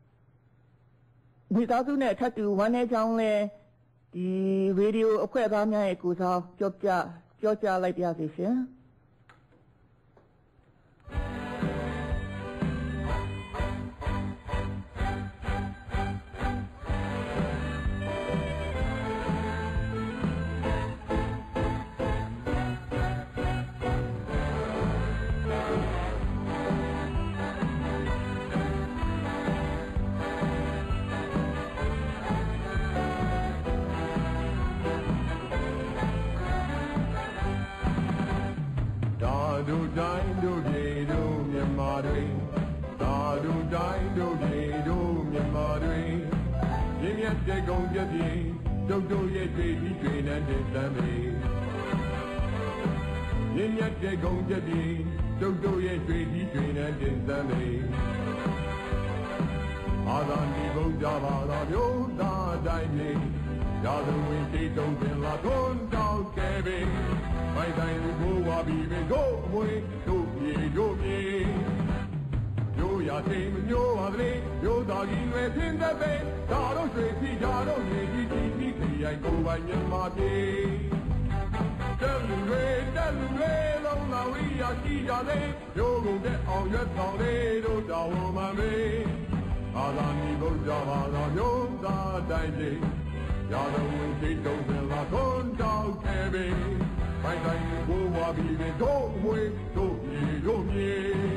Speaker 1: မိသားစုနဲ့ထပ်တူဝမ်းနည်းကြောင်းလဲဒီရေဒီယိုအဖွဲ့သားများရဲ့ကိုယ်စားပြောပြပြောကြားလိုက်ပါရစေရှင်
Speaker 3: Do dine do ye do Myanmar Da do dine do ye do Myanmar Yin yat de gong yat ye Do do ye dwe di dwe nan de san me Yin yat de gong yat ye Do do ye dwe di dwe nan de san me Ada ni bo ja ba da yo da dine ye Ya do win ti dong bin la don dao ke be Mai dai lu go wa bi me go mui do ye do ye Yo ya te yo wa de yo da gi nwe tin da be da do shui ti ja do ye ji ti ti ti ai go ba nyan ma pi Da lu re da lu re long la wi ya ki ja de yo go de ao yue tao de do da wo ma me A la ni bo ja ba la yo da dai ji Ya do win ti dong bin la don dao ke be Mai dai go wa bi me do mui do ye do ye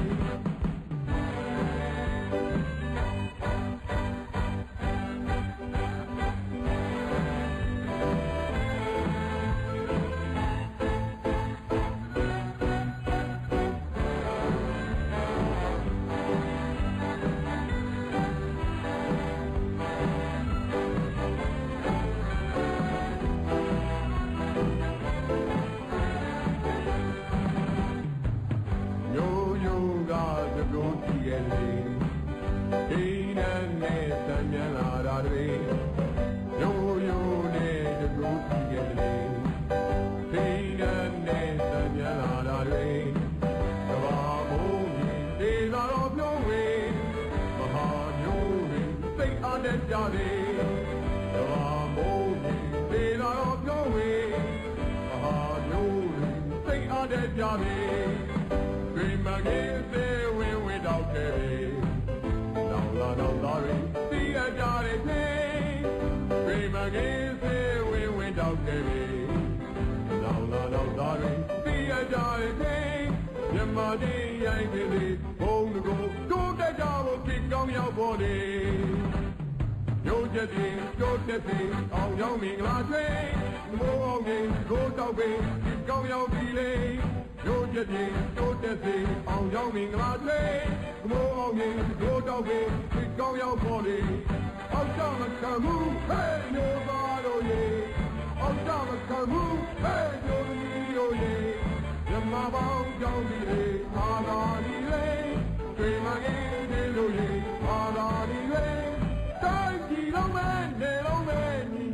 Speaker 3: Ông dâu miền là thuê Mô ông nhìn cô tao bì Kịp câu nhau đi lê Vô chết gì, vô chết gì Ông dâu miền là thuê Mô ông nhìn cô tao bì Kịp câu nhau bỏ đi Ông sao mà cờ mũ Hey, nhô ba đồ gì Ông sao mà cờ mũ Hey, nhô đi đồ gì Nhằm mà bao dâu đi lê Hà ra đi lê Tùy mà nghe đi đồ gì Hà ra đi lê Trái gì đâu mê Nè đâu mê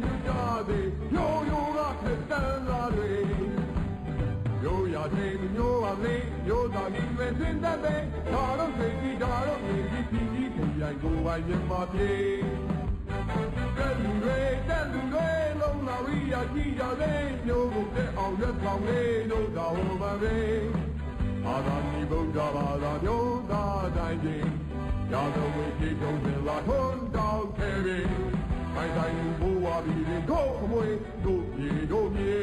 Speaker 3: Yo yo la te la re Yo ya te yo a le yo da ni me sin da be da ro se ki da ro ni ki ti ki ti ai go ba yin ma pie Da lu re da lu re long la wi ya ki ya le yo go te ao yue tao le no da ho ma re A da ni bo da ba da yo da dai ji Ya do we ki dong de la thon dao ke re Mai dai bu wa bi de go mui do ye do ye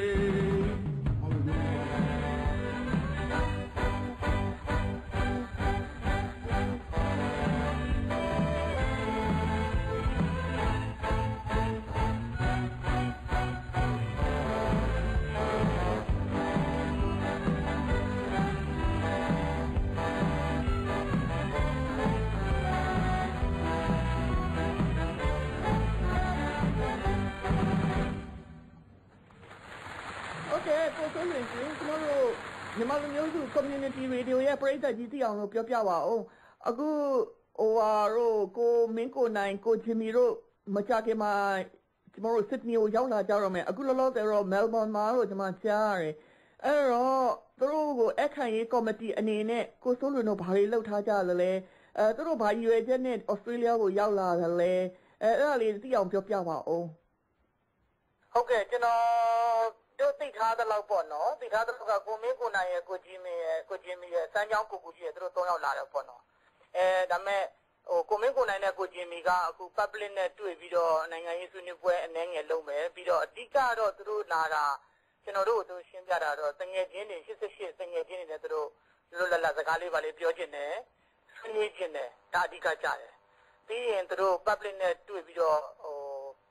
Speaker 1: လို့ရင်ကျွန်တော်တို့မြန်မာလူမျိုးစု community radio ရဲ့ပရိသတ်ကြီးသိအောင်လို့ပြောပြပါဦးအခုဟိုဟာတို့ကိုမင်းကိုနိုင်ကိုဂျင်မီတို့မကြခင်မှာကျွန်တော်တို့ Sydney ကိုရောက်လာကြတော့မယ်အခုလောလောဆယ်တော့ Melbourne မှာတော့ကျွန်မကြားရတယ်အဲ့တော့သူတို့ကိုအခန့်ရေးကော်မတီအနေနဲ့ကိုစိုးလွင်တို့ဘာတွေလှုပ်ထားကြသလဲအဲသူတို့ဘာရွေချက်နဲ့ Australia ကိုရောက်လာတယ်လဲအဲအဲ့ဒါလေးသိအောင်ပြောပြပါဦး
Speaker 4: ဟုတ်ကဲ့ကျွန်တော်တို့သိထားတဲ့လောက်ပေါ့နော်သိထားတဲ့လောက်ကကိုမင်းကိုနိုင်ရဲ့ကိုကြီးမင်းရဲ့ကိုကြီးမင်းရဲ့စမ်းချောင်းကိုကူကြီးရဲ့သူတို့သုံးယောက်လာတယ်ပေါ့နော်အဲဒါမဲ့ဟိုကိုမင်းကိုနိုင်နဲ့ကိုကြီးမင်းကအခု public နဲ့တွေ့ပြီးတော့နိုင်ငံရေးဆွေးနွေးပွဲအနေငယ်လုပ်မယ်ပြီးတော့အဓိကတော့သူတို့လာတာကျွန်တော်တို့သူရှင်းပြတာတော့တငယ်ချင်းတွေeighty-eightတငယ်ချင်းတွေနဲ့သူတို့သူတို့လက်လက်စကားလေးပါလေးပြောချင်တယ်ဆွေးနွေးချင်တယ်ဒါအဓိကကြတယ်ပြီးရင်သူတို့ public နဲ့တွေ့ပြီးတော့ဟို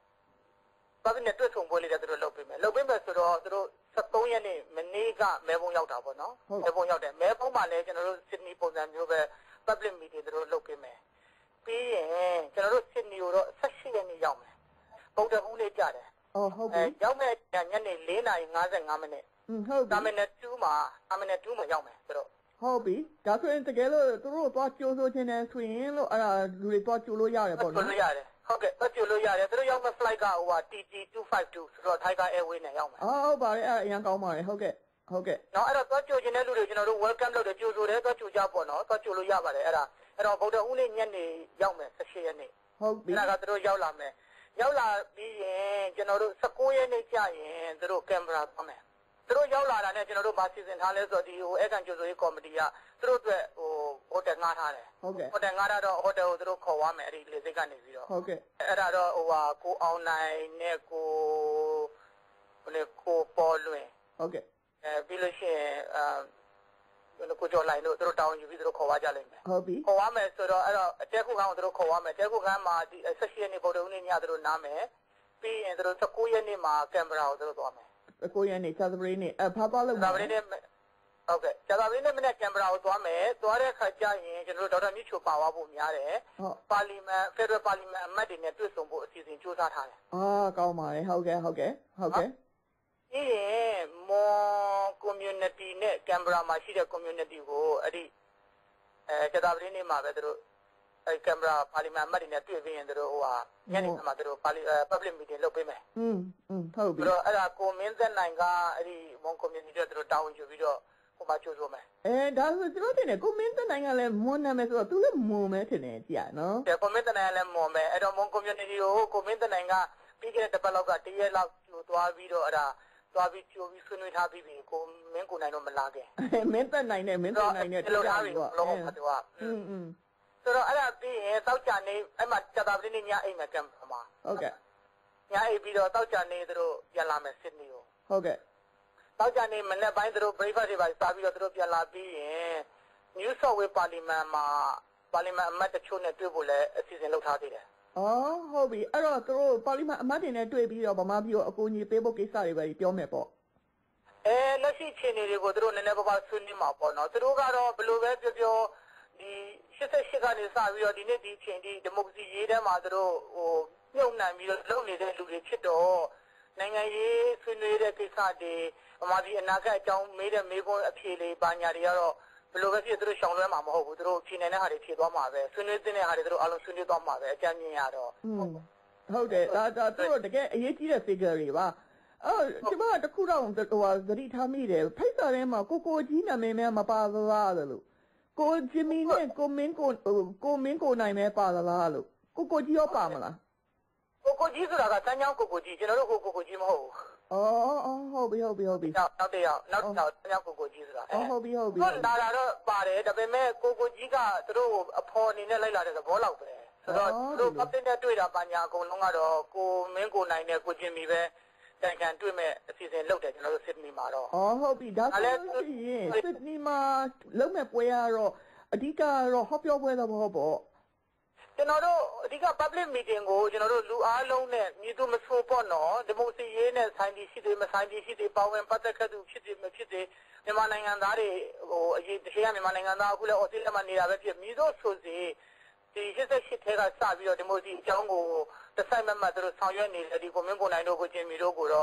Speaker 4: public နဲ့တွေ့ဆုံပွဲလေးတွေသူတို့လုပ်ပေးမယ်လုပ်ပေးမယ်ဆိုတော့သူတို့seventeenရက်နေ့မနေ့ကမဲပုံရောက်တာပေါ့နော်မဲပုံရောက်တယ်မဲပုံမှာလည်းကျွန်တော်တို့ Sydney ပုံစံမျိုးပဲ public meeting သူတို့လုပ်ပေးမယ်ပြီးရင်ကျွန်တော်တို့ Sydney ကိုတော့eighteenရက်နေ့ရောက်မယ်ပုံတဦးလေးကြတယ်
Speaker 1: အော်ဟုတ်ပြီ
Speaker 4: ရောက်မဲ့ညနေfourနာရီfifty-fiveမိနစ်
Speaker 1: อืมဟုတ်ပြီ
Speaker 4: terminal twoမှာ terminal twoမှာရောက်မယ်ဆိုတော့
Speaker 1: ဟုတ်ပြီဒါဆိုရင်တကယ်လို့သူတို့သွားကြိုးဆိုခြင်းနဲ့ဆိုရင်လို့အဲ့ဒါလူတွေသွားကြိုးလို့ရတယ်ပေါ့နော်
Speaker 4: ကြိုးလို့ရတယ်ဟုတ်ကဲ့သွားကြိုးလို့ရတယ်သူတို့ရောက်မဲ့ flight ကဟိုဟာ T T two fifty-twoဆိုတော့ Tiger Airways နဲ့ရောက်မယ်
Speaker 1: အော်ဟုတ်ပါတယ်အဲ့အရင်ကောင်းပါတယ်ဟုတ်ကဲ့ဟုတ်ကဲ့
Speaker 4: နော်အဲ့တော့သွားကြိုးခြင်းတဲ့လူတွေကျွန်တော်တို့ welcome လုပ်တယ်ကြိုးဆိုတယ်သွားကြိုးကြပေါ့နော်သွားကြိုးလို့ရပါတယ်အဲ့ဒါအဲ့တော့ဗုဒ္ဓဦးနေ့ညနေရောက်မယ်eighteenရက်နေ့
Speaker 1: ဟုတ်ပြီ
Speaker 4: အဲ့ဒါကသူတို့ရောက်လာမယ်ရောက်လာပြီးရင်ကျွန်တော်တို့nineteenရက်နေ့ကြာရင်သူတို့ကင်မရာသွားမယ်သူတို့ရောက်လာတာနဲ့ကျွန်တော်တို့ဗာစီစဉ်ထားလဲဆိုတော့ဒီဟိုအဲ့ကန်ကျိုးဆိုရေးကော်မတီကသူတို့အတွက်ဟိုဟိုတယ်ငှားထားတယ်
Speaker 1: ဟုတ်ကဲ့
Speaker 4: ဟိုတယ်ငှားထားတော့ဟိုတယ်ကိုသူတို့ခေါ်သွားမယ်အဲ့ဒီလေစိတ်ကနေပြီးတော့
Speaker 1: ဟုတ်ကဲ့
Speaker 4: အဲ့ဒါတော့ဟိုဟာကိုအောင်နိုင်နဲ့ကိုဟိုလေကိုပေါ်လွင်
Speaker 1: ဟုတ်ကဲ့
Speaker 4: အဲပြီးလို့ရှိရင်အာကိုကျော်လိုက်လို့သူတို့တောင်းယူပြီးသူတို့ခေါ်သွားကြလိမ့်မယ်
Speaker 1: ဟုတ်ပြီ
Speaker 4: ခေါ်သွားမယ်ဆိုတော့အဲ့တော့အတဲခုခန်းကိုသူတို့ခေါ်သွားမယ်တဲခုခန်းမှာဒီeighteenရက်နေ့ဗုဒ္ဓဦးနေ့ညသူတို့နားမယ်ပြီးရင်သူတို့nineteenရက်နေ့မှာကင်မရာကိုသူတို့သွားမယ်
Speaker 1: nineteenရက်နေ့စာသပတေးနေ့အဖားပါလို့
Speaker 4: စာသပတေးနေ့ဟုတ်ကဲ့စာသပတေးနေ့မနေ့ကင်မရာကိုသွားမယ်သွားတဲ့ခါကျရင်ကျွန်တော်တို့ဒေါက်တာမြင့်ချိုပါသွားဖို့များတယ်ပါလီမန်ဖက်ဒရယ်ပါလီမန်အမတ်တွေနဲ့တွေ့ဆုံဖို့အစီအစဉ်စူးစမ်းထားတယ်
Speaker 1: အာကောင်းပါတယ်ဟုတ်ကဲ့ဟုတ်ကဲ့ဟုတ်ကဲ့
Speaker 4: ပြီးရင်မော် community နဲ့ကင်မရာမှာရှိတဲ့ community ကိုအဲ့ဒီအဲစာသပတေးနေ့မှာပဲသူတို့အဲကင်မရာပါလီမန်အမတ်တွေနဲ့တွေ့ပြီးရင်သူတို့ဟိုဟာညနေမှာသူတို့ပါလီ public meeting လုပ်ပေးမယ်
Speaker 1: อืมอืมဟုတ်ပြီ
Speaker 4: အဲ့တော့အဲ့ဒါကိုမင်းသက်နိုင်ကအဲ့ဒီမော် community တွေသူတို့တာဝန်ယူပြီးတော့ဟိုမှာကြိုးဆိုမယ်
Speaker 1: အဲဒါဆိုကျွန်တော်တင်တယ်ကိုမင်းသက်နိုင်ကလည်းမွန်နာမယ်ဆိုတော့သူလည်းမွန်မယ်ထင်တယ်ကြည့်ရနော်
Speaker 4: တယ်ကိုမင်းသက်နိုင်ကလည်းမွန်မယ်အဲ့တော့မော် community ကိုကိုမင်းသက်နိုင်ကပြီးခဲ့တဲ့တစ်ပတ်လောက်ကတရက်လောက်ကြိုသွားပြီးတော့အဲ့ဒါသွားပြီးကြိုပြီးဆွေးနွေးထားပြီးပြီကိုမင်းကိုနိုင်တော့မလာခင်
Speaker 1: မင်းသက်နိုင်နဲ့မင်းသက်နိုင်နဲ့
Speaker 4: တော်တော်ပြီးတော့လောကဖတ်တော့
Speaker 1: อืมอืม
Speaker 4: ဆိုတော့အဲ့ဒါပြီးရင်တောက်ကြနေအဲ့မှာကြာတာပင်းနေညအိမ်မှာကံမှာ
Speaker 1: ဟုတ်ကဲ့
Speaker 4: ညအိမ်ပြီးတော့တောက်ကြနေသူတို့ပြန်လာမယ်စစ်နေကို
Speaker 1: ဟုတ်ကဲ့
Speaker 4: တောက်ကြနေမနေ့ပိုင်းသူတို့ breakfast တွေပါစားပြီးတော့သူတို့ပြန်လာပြီးရင် New South Wales Parliament မှာ Parliament အမတ်တချို့နဲ့တွေ့ဖို့လည်းအစီအစဉ်လုပ်ထားသေးတယ်
Speaker 1: အော်ဟုတ်ပြီအဲ့တော့သူတို့ပါလီမန်အမတ်တွေနဲ့တွေ့ပြီးတော့ဗမာပြည်ကိုအကူအညီပေးဖို့ကိစ္စတွေပဲပြောမယ်ပေါ့
Speaker 4: အဲလက်ရှိခြေနေတွေကိုသူတို့နည်းနည်းပါးပါးဆွေးနွေးမှာပေါ့နော်သူတို့ကတော့ဘယ်လိုပဲပြောပြောဒီeighty-eightကနေစပြီးတော့ဒီနေ့ဒီအချိန်ဒီဒီမိုကရေစီရေးထဲမှာသူတို့ဟိုမြုပ်နှံပြီးတော့လုပ်နေတဲ့လူတွေဖြစ်တော့နိုင်ငံရေးဆွေးနွေးတဲ့ကိစ္စတွေဗမာပြည်အနာဂတ်အကြောင်းမေးတဲ့မေးခွန်းအဖြေလေးပါညာတွေကတော့ဘယ်လိုပဲဖြစ်သူတို့ရှောင်လွှဲမှာမဟုတ်ဘူးသူတို့ဖြေနိုင်တဲ့ဟာတွေဖြေသွားမှာပဲဆွေးနွေးတဲ့ဟာတွေသူတို့အလုံးဆွေးနွေးသွားမှာပဲအကြမ်းမြင်ရတော့
Speaker 1: ဟုတ်တယ်ဒါဒါသူတို့တကယ်အရေးကြီးတဲ့ figure တွေပါအော်ဒီမှာတခုတော့ဟိုသတိထားမိတယ်ဖိတ်စာထဲမှာကိုကိုကြီးနာမည်များမပါသလားလို့ကိုဂျီမီနဲ့ကိုမင်းကိုကိုမင်းကိုနိုင်မဲပါသလားလို့ကိုကိုကြီးရောပါမလား
Speaker 4: ကိုကိုကြီးဆိုတာကစမ်းချောင်းကိုကိုကြီးကျွန်တော်တို့ကိုကိုကိုကြီးမဟုတ်ဘူး
Speaker 1: အော်အော်ဟုတ်ပြီဟုတ်ပြီဟုတ်ပြီ
Speaker 4: နောက်နောက်တယောက်နောက်နောက်စမ်းချောင်းကိုကိုကြီးဆိုတာ
Speaker 1: အော်ဟုတ်ပြီဟုတ်ပြီ
Speaker 4: ဟုတ်လာလာတော့ပါတယ်ဒါပေမဲ့ကိုကိုကြီးကသူတို့အဖော်အနေနဲ့လိုက်လာတဲ့သဘောလောက်ပဲဆိုတော့သူတို့ပတ်သက်တဲ့တွေ့တာပါညာအကုန်လုံးကတော့ကိုမင်းကိုနိုင်နဲ့ကိုချင်းမီပဲတိုင်ခံတွေ့မဲ့အစီအစဉ်လုပ်တယ်ကျွန်တော်တို့စစ်နီမှာတော့
Speaker 1: အော်ဟုတ်ပြီဒါဆိုရင်စစ်နီမှာလုံးမဲ့ပွဲရတော့အဓိကတော့ဟောပြောပွဲသဘောပေါ့
Speaker 4: ကျွန်တော်တို့အဓိက public meeting ကိုကျွန်တော်တို့လူအားလုံးနဲ့မြည်သူမဆိုးပေါ့နော်ဒီမိုကရေစီရေးနဲ့ဆိုင်ပြီးရှိသေးမဆိုင်ပြီးရှိသေးပါဝင်ပတ်သက်ခဲ့သူဖြစ်သေးမဖြစ်သေးမြန်မာနိုင်ငံသားတွေဟိုအရေးတကယ်မြန်မာနိုင်ငံသားအခုလည်းဩစတြေးလျမှာနေတာပဲဖြစ်မြည်သူဆိုစီဒီeighty-eightထဲကစပြီးတော့ဒီမိုကရေစီအကြောင်းကိုတစ်ဆိုင်မှတ်မှသူတို့ဆောင်ရွက်နေတယ်ဒီကိုမင်းကိုနိုင်တို့ကိုချင်းမီတို့ကိုတော့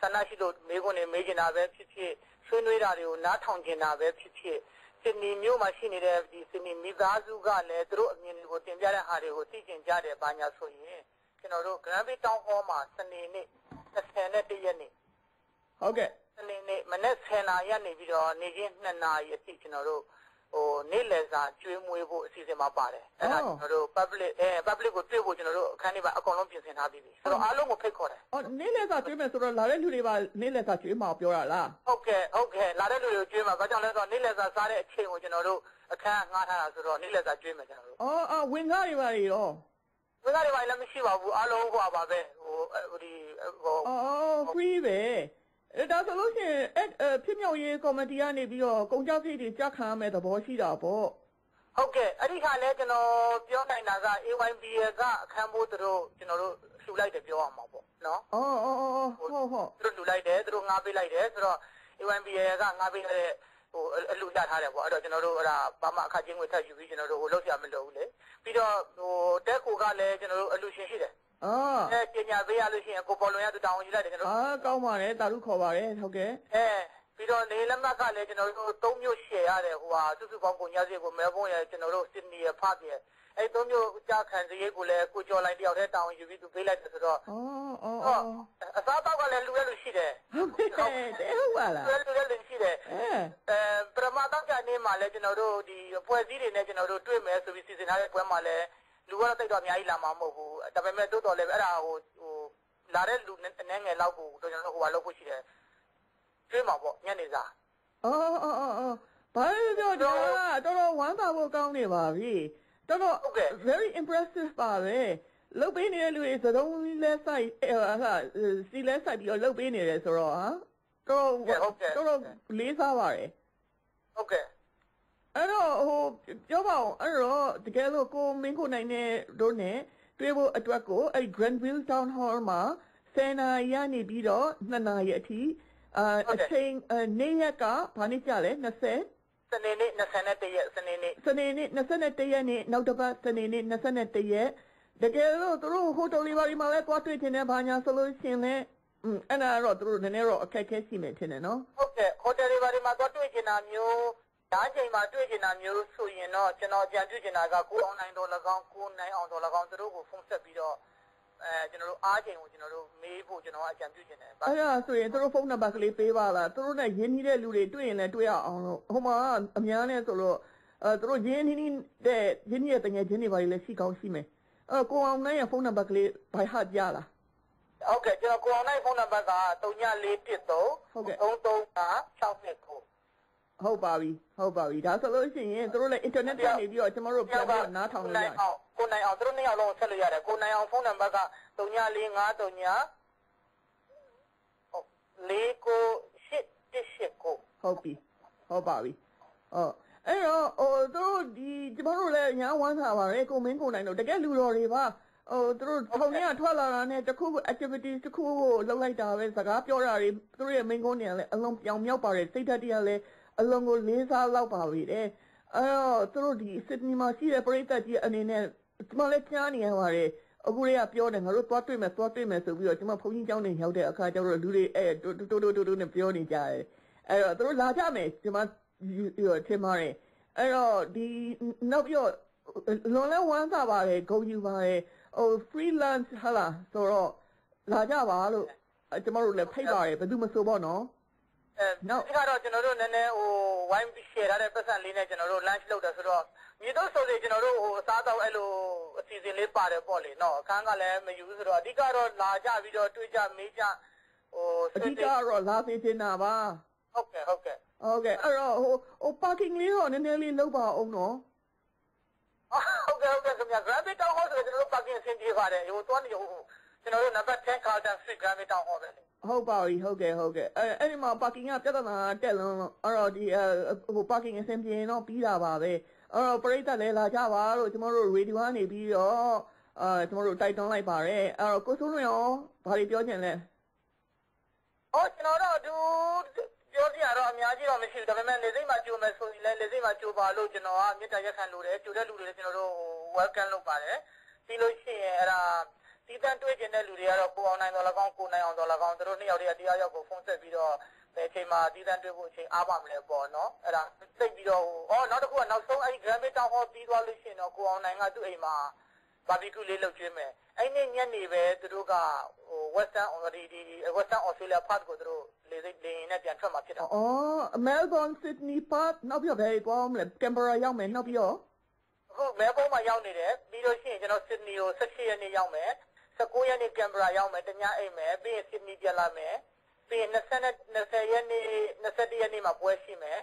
Speaker 1: ဆန္ဒရှိလို့မေးခွန်းတွေမေးနေတာပဲဖြစ်ဖြစ်ဆွေးနွေးတာတွေကိုနားထောင်နေတာပဲဖြစ်ဖြစ်စင်နီမျိုးမှာရှိနေတဲ့ဒီစင်နီမိသားစုကလည်းသူတို့အမြင်တွေကိုတင်ပြတဲ့ဟာတွေကိုသိကျင်ကြတယ်ဘာညာဆိုရင်ကျွန်တော်တို့ Grand Bay Town Hall မှာစနေနေ့၂၁ရက်နေ့
Speaker 5: ဟုတ်ကဲ့
Speaker 1: စနေနေ့မနေ့ဆယ်နာရီကနေပြီးတော့နေ့ချင်း၂နာရီအထိကျွန်တော်တို့ဟိုနေ့လယ်စာကျွေးမွေးဖို့အစီအစဉ်မှာပါတယ်အဲ့ဒါကျွန်တော်တို့ public အဲ public ကိုတွေ့ဖို့ကျွန်တော်တို့အခန်းထဲမှာအကုန်လုံးပြင်ဆင်ထားပြီးပြီဆိုတော့အားလုံးကိုဖိတ်ခေါ်တယ်
Speaker 5: အော်နေ့လယ်စာကျွေးမယ်ဆိုတော့လာတဲ့လူတွေပါနေ့လယ်စာကျွေးမှာပြောတာလား
Speaker 1: ဟုတ်ကဲ့ဟုတ်ကဲ့လာတဲ့လူတွေကျွေးမှာဘာကြောင့်လဲဆိုတော့နေ့လယ်စာစားတဲ့အချိန်ကိုကျွန်တော်တို့အခန်းငှားထားတာဆိုတော့နေ့လယ်စာကျွေးမယ်ကျွန်တော်တို့
Speaker 5: အော်အော်ဝင်ကားတွေပါတွေရော
Speaker 1: ဝင်ကားတွေပါလည်းမရှိပါဘူးအားလုံးဟိုပါပဲဟိုဟိုဒီဟို
Speaker 5: အော် free ပဲအဲ့ဒါဆိုလို့ရှိရင်အဲ့ဖြစ်မြောက်ရေးကော်မတီကနေပြီးတော့ကုန်ကြဖိတ်တွေကြက်ခံရမယ့်သဘောရှိတာပေါ့
Speaker 1: ဟုတ်ကဲ့အဲ့ဒီခါလဲကျွန်တော်ပြောနိုင်တာက A Y B L ကအခန်းဖို့သူတို့ကျွန်တော်တို့လှူလိုက်တယ်ပြောရမှာပေါ့နော်
Speaker 5: အော်အော်အော်ဟုတ်ဟုတ်
Speaker 1: သူတို့လှူလိုက်တယ်သူတို့ငါးပေးလိုက်တယ်ဆိုတော့ A Y B L ကငါးပေးတဲ့ဟိုအလှူရထားတယ်ပေါ့အဲ့တော့ကျွန်တော်တို့အဲ့ဒါဘာမှအခချင်းငွေထပ်ယူပြီးကျွန်တော်တို့ဟိုလောက်ရမလို့ဘူးလေပြီးတော့ဟိုတက်ကိုကလည်းကျွန်တော်တို့အလှူရှင်ရှိတယ်
Speaker 5: အော်
Speaker 1: အဲပညာပေးရလို့ရှိရင်ကိုပေါ်လွန်ရသူတောင်းယူလိုက်တယ်ကျွန်တော်
Speaker 5: အာကောင်းပါတယ်တာရုခေါ်ပါတယ်ဟုတ်ကဲ့
Speaker 1: အဲပြီးတော့နေလက်မှတ်ကလည်းကျွန်တော်တို့သုံးမျိုးရှယ်ရတယ်ဟိုဟာစုစုပေါင်းကိုညာစီကိုမဲဘုံရကျွန်တော်တို့စစ်နီရဖတ်ပြအဲသုံးမျိုးကြားခံစရိတ်ကိုလည်းကိုကျော်လိုက်တယောက်တည်းတောင်းယူပြီးသူပေးလိုက်တယ်ဆိုတော့
Speaker 5: အော်အော်အော်
Speaker 1: အစားတော့ကလည်းလူရလို့ရှိတယ်
Speaker 5: ဟုတ်ကဲ့တဲ့ဟုတ်ပါလား
Speaker 1: လူရလို့ရှိတယ်အဲပရမတ်တော့ကနေမှလည်းကျွန်တော်တို့ဒီအဖွဲ့အစည်းတွေနဲ့ကျွန်တော်တို့တွေ့မယ်ဆိုပြီးစီစဉ်ထားတဲ့ပွဲမှာလည်းလူကတော့တိတ်တော့အများကြီးလာမှာမဟုတ်ဘူးဒါပေမဲ့တိုးတော်လည်းအဲ့ဒါဟိုဟိုလာတဲ့လူအနေငယ်လောက်ကိုကျွန်တော်တို့ဟိုဟာလုပ်ဖို့ရှိတယ်ကျွေးမှာပေါ့ညနေစာ
Speaker 5: အော်အော်အော်အော်ဘာလို့ပြောတော့တော်တော်ဝမ်းသာဖို့ကောင်းနေပါပြီတော်တော် very impressive ပါပဲလုတ်ပေးနေတဲ့လူတွေသတုံးလဲဆိုင်ဟာစီလဲဆိုင်ပြီးတော့လုတ်ပေးနေတယ်ဆိုတော့ဟာတော်တော်တော်တော်လေးစားပါတယ်
Speaker 1: ဟုတ်ကဲ့
Speaker 5: အဲ့တော့ဟိုပြောပါအောင်အဲ့တော့တကယ်လို့ကိုမင်းကိုနိုင်တဲ့တို့နဲ့တွေ့ဖို့အတွက်ကိုအဲ့ Granville Town Hall မှာဆယ်နာရီကနေပြီးတော့နှစ်နာရီအထိအာအချိန်နေ့ရက်ကဘာနေ့ကြလဲ၂၀
Speaker 1: စနေနေ့၂၁ရက်စနေနေ့
Speaker 5: စနေနေ့၂၁ရက်နေ့နောက်တစ်ပတ်စနေနေ့၂၁ရက်တကယ်လို့သူတို့ဟိုတယ်လီဘာရီမှာလည်းတွားတွေ့တင်တဲ့ဘာညာဆိုလို့ရှင်လဲอืมအဲ့ဒါတော့သူတို့နည်းနည်းတော့အခက်အခဲရှိမယ်ထင်တယ်နော်
Speaker 1: ဟုတ်ကဲ့ဟိုတယ်လီဘာရီမှာတွားတွေ့တင်တာမျိုးဒါချိန်မှာတွေ့ကျင်တာမျိုးဆိုရင်တော့ကျွန်တော်ကြံပြုကျင်တာကကိုအောင်နိုင်တော်၎င်းကိုနိုင်အောင်တော်၎င်းသူတို့ကိုဖုန်းဆက်ပြီးတော့အဲကျွန်တော်တို့အားချိန်ကိုကျွန်တော်တို့မေးဖို့ကျွန်တော်အကြံပြုကျင်တယ်
Speaker 5: အဲ့ဒါဆိုရင်သူတို့ဖုန်းနံပါတ်ကလေးပေးပါလားသူတို့နဲ့ရင်းနှီးတဲ့လူတွေတွေ့ရင်လည်းတွေ့ရအောင်လို့ဟိုမှာအများနဲ့ဆိုလို့အဲသူတို့ရင်းနှီးတဲ့ရင်းနှီးတဲ့တကယ်ချင်းတွေပါလေရှိကောင်းရှိမယ်အဲကိုအောင်နိုင်ရဲ့ဖုန်းနံပါတ်ကလေးဘိုင်ဟာပြလား
Speaker 1: ဟုတ်ကဲ့ကျွန်တော်ကိုအောင်နိုင်ဖုန်းနံပါတ်က၃ည၄၁၃
Speaker 5: ဟုတ်ကဲ့
Speaker 1: ၃၃၅၆၂ကို
Speaker 5: ဟုတ်ပါပြီဟုတ်ပါပြီဒါဆိုလို့ရှိရင်တို့လည်း internet ကနေပြီးတော့ကျွန်တော်တို့ပြန်ပြီးနားထောင်လို့ရတယ်
Speaker 1: ကိုနိုင်အောင်တို့နှစ်ယောက်လုံးဆက်လို့ရတယ်ကိုနိုင်အောင်ဖုန်းနံပါတ်က၃ည၄၅၃ညဟုတ်၄ကိုရှစ်တစ်ရှစ်ကို
Speaker 5: ဟုတ်ပြီဟုတ်ပါပြီအော်အဲ့တော့ဟိုတို့ဒီကျွန်တော်တို့လည်းညာဝမ်းသာပါတယ်ကိုမင်းကိုနိုင်တို့တကယ်လူတော်တွေပါဟိုတို့ထုံထဲကထွက်လာတာနဲ့တခုခု activity တခုကိုလုပ်လိုက်တာပဲစကားပြောတာတွေသူတို့ရဲ့ main ကုန်းတွေကလည်းအလုံးပြောင်မြောက်ပါတယ်စိတ်ဓာတ်တွေကလည်းအလုံးကိုလေးစားလောက်ပါပြီတဲ့အဲ့တော့သူတို့ဒီ Sydney မှာရှိတဲ့ပရိသတ်ကြီးအနေနဲ့ကျွန်မလည်းကြားနေရပါတယ်အခုတွေကပြောတယ်ငါတို့သွားတွေ့မယ်သွားတွေ့မယ်ဆိုပြီးတော့ကျွန်မဘုန်းကြီးကျောင်းနေရောက်တဲ့အခါကျတော့လူတွေအဲတိုးတိုးတိုးတိုးနဲ့ပြောနေကြတယ်အဲ့တော့သူတို့လာကြမယ်ကျွန်မထင်ပါတယ်အဲ့တော့ဒီနောက်ပြီးတော့လွန်လဲဝမ်းသာပါတယ်ဂုဏ်ယူပါတယ်ဟို freelance ဟာလားဆိုတော့လာကြပါလို့ကျွန်တော်တို့လည်းဖိတ်ပါတယ်ဘယ်သူမဆိုပေါ့နော်
Speaker 1: အဲနောက်ဒီကတော့ကျွန်တော်တို့နည်းနည်းဟို wine share ထားတဲ့ပတ်စံလေးနဲ့ကျွန်တော်တို့ lunch လုပ်တယ်ဆိုတော့မြေတော့ဆိုလေကျွန်တော်တို့ဟိုအစားတော့အဲ့လိုအစီအစဉ်လေးပါတယ်ပေါ့လေနော်အခန်းကလည်းမယူဘူးဆိုတော့အဓိကတော့လာကြပြီးတော့တွေ့ကြမေးကြဟို
Speaker 5: အဓိကတော့လာစေချင်တာပါ
Speaker 1: ဟုတ်ကဲ့ဟုတ်ကဲ့
Speaker 5: ဟုတ်ကဲ့အဲ့တော့ဟိုဟို parking လေးတော့နည်းနည်းလေးလုပ်ပါအောင်နော်
Speaker 1: ဟုတ်ကဲ့ဟုတ်ကဲ့ခင်ဗျာ Grand Bay Town Hall ဆိုကျွန်တော်တို့ parking အဆင်ပြေပါတယ်ဟိုတွန်းနေဟိုကျွန်တော်တို့ number ten Carlton Street Grand Bay Town Hall ပဲ
Speaker 5: ဟုတ်ပါပြီဟုတ်ကဲ့ဟုတ်ကဲ့အဲအဲ့ဒီမှာ parking ကပြဿနာတက်လုံးအဲ့တော့ဒီဟို parking အဆင်ပြေတော့ပြီးတာပါပဲအဲ့တော့ပရိသတ်လည်းလာကြပါလို့ကျွန်တော်တို့ radio ကနေပြီးတော့အာကျွန်တော်တို့တိုက်တွန်းလိုက်ပါတယ်အဲ့တော့ကိုစိုးလွင်ရောဘာတွေပြောချင်လဲ
Speaker 1: ဟောကျွန်တော်တို့သူပြောပြရတော့အများကြီးတော့မရှိဘူးဒါပေမဲ့လေစိတ်မှာကြိုမယ်ဆိုရင်လည်းလေစိတ်မှာကြိုပါလို့ကျွန်တော်ကမြေတားရက်ခံလို့တယ်ကြိုတဲ့လူတွေလည်းကျွန်တော်တို့ welcome လုပ်ပါတယ်ပြီးလို့ရှိရင်အဲ့ဒါ
Speaker 6: ဒီတန်တွေ့ကျင်တဲ့လူတွေကတော့ကိုအောင်နိုင်တော်၎င်းကိုနိုင်အောင်တော်၎င်းတို့နှစ်ယောက်တည်းတရားရောက်ကိုဖုန်းဆက်ပြီးတော့ဘယ်အချိန်မှာဒီတန်တွေ့ဖို့အချိန်အားပါမလဲပေါ့နော်အဲ့ဒါသိပြီးတော့ဟောနောက်တစ်ခုကနောက်ဆုံးအဲ့ဒီ Grand Bay Town Hall ပြီးသွားလို့ရှိရင်တော့ကိုအောင်နိုင်ကသူ့အိမ်မှာဘာဘီကျူလေးလုပ်ကျွေးမယ်အဲ့ဒီညနေပဲသူတို့ကဟို Western ဒီဒီ Western Australia Park ကိုသူတို့လေစိတ်လေရင်နဲ့ပြန်ထွက်မှာဖြစ်တာ
Speaker 5: အော် Melbourne Sydney Park နောက်ပြီးတော့ဘယ်သွားမလဲ Canberra ရောက်မယ်နောက်ပြီးတော့
Speaker 6: အခုမဲဘုံမှာရောက်နေတယ်ပြီးလို့ရှိရင်ကျွန်တော် Sydney ကို၁၈ရက်နေ့ရောက်မယ်၁၉ရက်နေ့ Canberra ရောက်မယ်တညအိမ်မယ်ပြီးရင် Sydney ပြန်လာမယ်ပြီးရင်၂၀ 20ရက်နေ့၂၁ရက်နေ့မှာပွဲရှိမယ်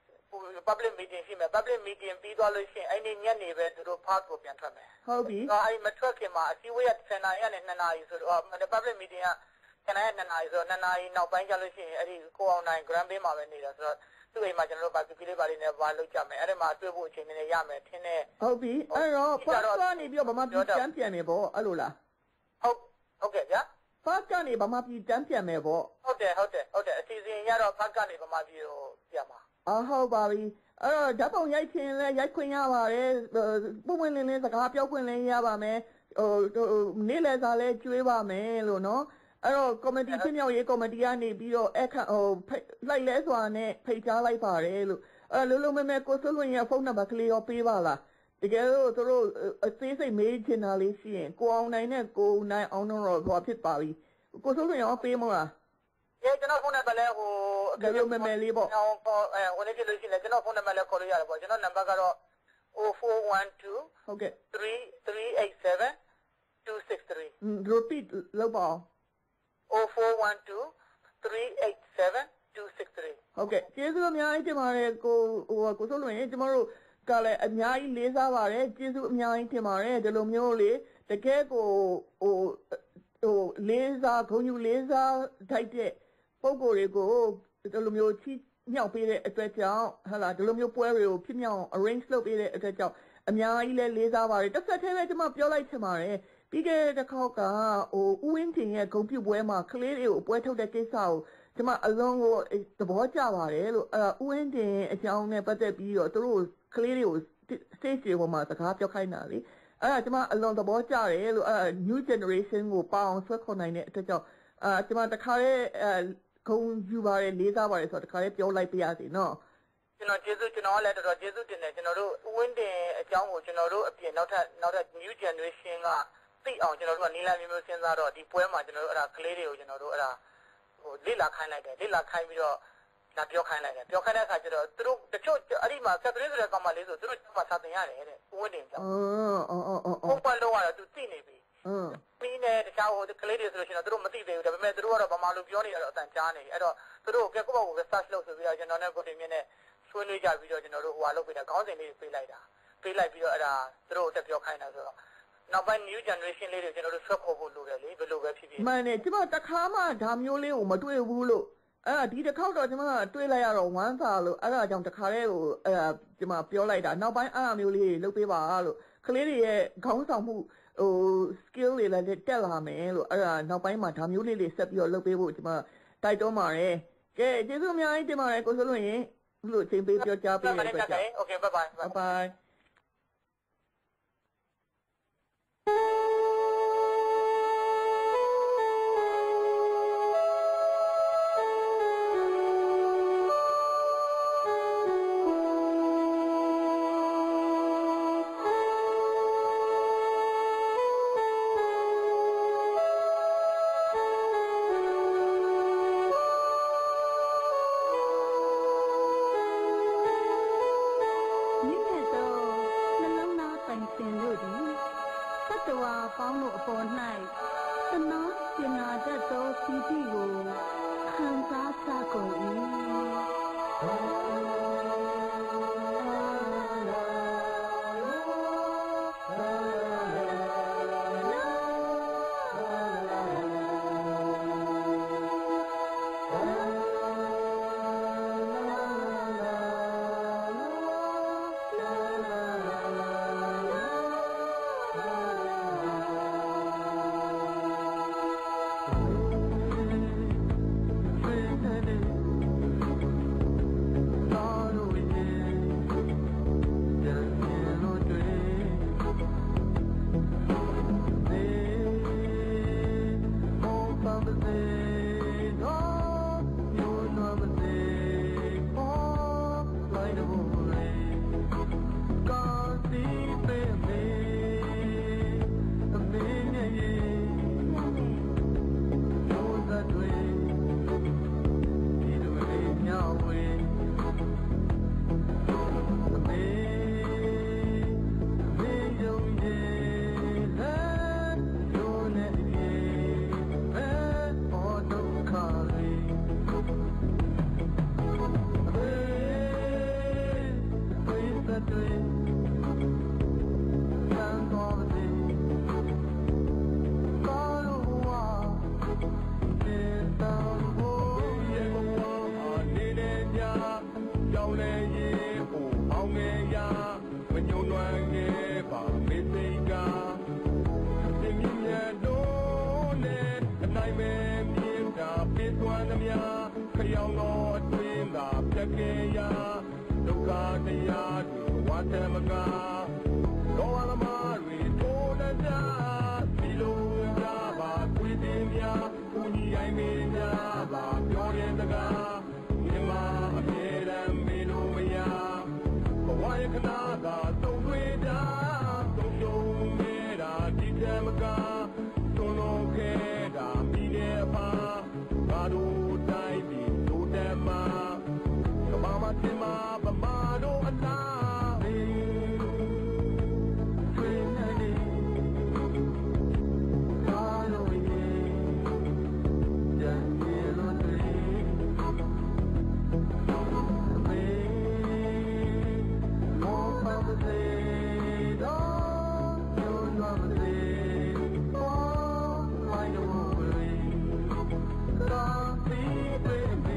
Speaker 6: public meeting ရှိမယ် public meeting ပြီးသွားလို့ရှိရင်အဲ့ဒီညနေပဲသူတို့ park ကိုပြန်ထွက်မယ်
Speaker 5: ဟုတ်ပြီ
Speaker 6: အဲ့မထွက်ခင်မှာအစည်းအဝေးက၁၀နာရီနဲ့၂နာရီဆိုတော့ public meeting ကခဏရဲ့၂နာရီဆိုတော့၂နာရီနောက်ပိုင်းကျလို့ရှိရင်အဲ့ဒီကိုအောင်နိုင် Grand Bay မှာပဲနေတာဆိုတော့သူ့အိမ်မှာကျွန်တော်တို့ဘာပြလေးပါလေးနဲ့ဘာလုပ်ကြမယ်အဲ့ဒီမှာတွေ့ဖို့အချိန်နဲ့ရမယ်ထင်းနဲ့
Speaker 5: ဟုတ်ပြီအဲ့တော့ park ကနေပြီးတော့ဗမာပြည်တန်းပြန်နေပေါ့အဲ့လိုလား
Speaker 6: ဟုတ်ဟုတ်ကဲ့ဗျာ
Speaker 5: park ကနေဗမာပြည်တန်းပြန်မယ်ပေါ့
Speaker 6: ဟုတ်တယ်ဟုတ်တယ်ဟုတ်တယ်အစီအစဉ်ရတော့ park ကနေဗမာပြည်ကိုပြန်ပါ
Speaker 5: အော်ဟုတ်ပါပြီအဲ့တော့ဓာတ်ပုံရိုက်ခြင်းလဲရိုက်ခွင့်ရပါတယ်ပုံဝင်လင်းလင်းစကားပြောခွင့်လည်းရပါမယ်ဟိုနေ့လည်စာလဲကျွေးပါမယ်လို့နော်အဲ့တော့ committee ချင်းမြောက်ရေး committee ကနေပြီးတော့အခဟိုလိုက်လဲစွာနဲ့ဖိတ်ကြားလိုက်ပါတယ်လို့အဲ့လိုလိုမဲမဲကိုစိုးလွင်ရဲ့ဖုန်းနံပါတ်ကလေးရောပေးပါလားတကယ်လို့သူတို့အသေးစိတ်မေးချင်တာလေးရှိရင်ကိုအောင်နိုင်နဲ့ကိုနိုင်အောင်တော့ဟောဖြစ်ပါပြီကိုစိုးလွင်ရောပေးမလား
Speaker 6: ရဲ့ကျွန်တော်ဖုန်းနံပါတ်လဲဟို
Speaker 5: ကလေးမဲမဲလေးပေါ့
Speaker 6: ဟိုအဲဝင်နေကြလို့ရှိရင်ကျွန်တော်ဖုန်းနံပါတ်လဲခေါ်လို့ရတယ်ပေါ့ကျွန်တော်နံပါတ်ကတော့zero four one two
Speaker 5: ဟုတ်ကဲ့
Speaker 6: three three eight seven two six three
Speaker 5: repeat လောက်ပါ
Speaker 6: zero four one two three eight seven two six three
Speaker 5: ဟုတ်ကဲ့ကျေးဇူးအများကြီးတင်ပါတယ်ကိုဟိုကိုစိုးလွင်ကျမတို့ကလည်းအများကြီးလေးစားပါတယ်ကျေးဇူးအများကြီးတင်ပါတယ်ဒီလိုမျိုးလေတကယ်ကိုဟိုဟိုလေးစားဂုဏ်ယူလေးစားထိုက်တဲ့ပုံကိုယ်တွေကိုဒီလိုမျိုးချီမြောက်ပေးတဲ့အတွက်ကြောင့်ဟာလာဒီလိုမျိုးပွဲတွေကိုဖြစ်မြောက် arrange လုပ်ပေးတဲ့အတွက်ကြောင့်အများကြီးလည်းလေးစားပါတယ်တစ်ဆက်တည်းပဲကျမပြောလိုက်ချင်ပါတယ်ပြီးခဲ့တဲ့တစ်ခေါက်ကဟိုဦးဝင်းတင်ရဲ့ဂုဏ်ပြုပွဲမှာကလေးတွေကိုပွဲထုတ်တဲ့ကိစ္စကိုကျမအလုံးကိုသဘောကျပါတယ်လို့အဲဦးဝင်းတင်အကြောင်းနဲ့ပတ်သက်ပြီးတော့သူတို့ကလေးတွေကို stage ပေါ်မှာစကားပြောခိုင်းတာလေအဲ့ဒါကျမအလုံးသဘောကျတယ်လို့အဲ new generation ကိုပေါအောင်ဆွဲခေါ်နိုင်တဲ့အတွက်ကြောင့်အာကျမတခါရဲ့အဲဂုဏ်ယူပါတယ်လေးစားပါတယ်ဆိုတော့တခါရဲ့ပြောလိုက်ပြရစီနော်
Speaker 6: ကျွန်တော်ကျေးဇူးကျွန်တော်လည်းတော်တော်ကျေးဇူးတင်တယ်ကျွန်တော်တို့ဦးဝင်းတင်အကြောင်းကိုကျွန်တော်တို့အပြင်နောက်ထပ်နောက်ထပ် new generation ကသိအောင်ကျွန်တော်တို့ကနီလာမျိုးမျိုးစဉ်းစားတော့ဒီပွဲမှာကျွန်တော်တို့အဲ့ဒါကလေးတွေကိုကျွန်တော်တို့အဲ့ဒါဟိုလိလာခိုင်းလိုက်တယ်လိလာခိုင်းပြီးတော့လာပြောခိုင်းလိုက်တယ်ပြောခိုင်းတဲ့အခါကျတော့သူတို့တချို့အဲ့ဒီမှာဆက်သွေးဆိုတဲ့ကောင်မလေးဆိုသူတို့မှစာတင်ရတယ်တဲ့ဦးဝင်းတင်ကြောင့်
Speaker 5: အော်အော်အော်အော်
Speaker 6: ဘုံဘလုံးကတော့သူသိနေပြီ
Speaker 5: อืม
Speaker 6: ပြီးနေတခြားဟိုကလေးတွေဆိုလို့ရှိရင်သူတို့မသိသေးဘူးဒါပေမဲ့သူတို့ကတော့ဗမာလူပြောနေရတော့အတန်ကြားနေပြီအဲ့တော့သူတို့ကကိုယ့်ဘက်ကို research လုပ်ဆိုပြီးတော့ကျွန်တော်နဲ့ကိုတင်မြင့်နဲ့ဆွေးနွေးကြပြီးတော့ကျွန်တော်တို့ဟိုဟာလုပ်ပေးတာခေါင်းစဉ်လေးပေးလိုက်တာပေးလိုက်ပြီးတော့အဲ့ဒါသူတို့တက်ပြောခိုင်းတာဆိုတော့နောက်ပိုင်း new generation လေးတွေကျွန်တော်တို့ဆွဲခေါ်ဖို့လိုတယ်လေဘယ်လိုပဲဖြစ်ဖြစ်
Speaker 5: မှန်တယ်ကျမတခါမှဒါမျိုးလေးကိုမတွေ့ဘူးလို့အဲ့ဒါဒီတစ်ခေါက်တော့ကျမတွေ့လိုက်ရတော့ဝမ်းသာလို့အဲ့ဒါကြောင့်တခါတည်းကိုအဲ့ဒါကျမပြောလိုက်တာနောက်ပိုင်းအဲ့အမျိုးလေးလုပ်ပေးပါလို့ကလေးတွေရဲ့ခေါင်းဆောင်မှုဟို skill တွေလည်းတက်လာမယ်လို့အဲ့ဒါနောက်ပိုင်းမှာဒါမျိုးလေးတွေဆက်ပြီးတော့လုပ်ပေးဖို့ကျမတိုက်တွန်းပါတယ်ကဲကျေးဇူးအများကြီးတင်ပါတယ်ကိုစိုးလွင်ရင်လို့အချိန်ပေးပြောကြားပေးရတဲ့အတွက်ကြောင့်
Speaker 6: Okay bye bye
Speaker 5: bye bye
Speaker 3: တရားတွေဝါတမကလောကသမားတွေထိုးတတ်ကြစီလုံးကြပါခွေးတင်များဦးကြီးတိုင်းမင်းများပါပြောတဲ့စကားမြမအမြဲတမ်းမေလို့မရဘဝရခနာသာသုံးတွေ့ကြသုံးရှုံးနေတာဒီတမကသွန်လုံးခဲတာမိတဲ့အဖာငါတို့တိုင်းပြည်တို့တတ်မှာကမ္ဘာမှာတင်မှာဗမာတို့အလားဘေးထွေးနေနေကားလို့ရဲ့ကြံပြေလို့တွေဘေးမောပါစေတော့ညွန်ပါစေဘောမိုင်းတို့တွေကားစီးပေးပေး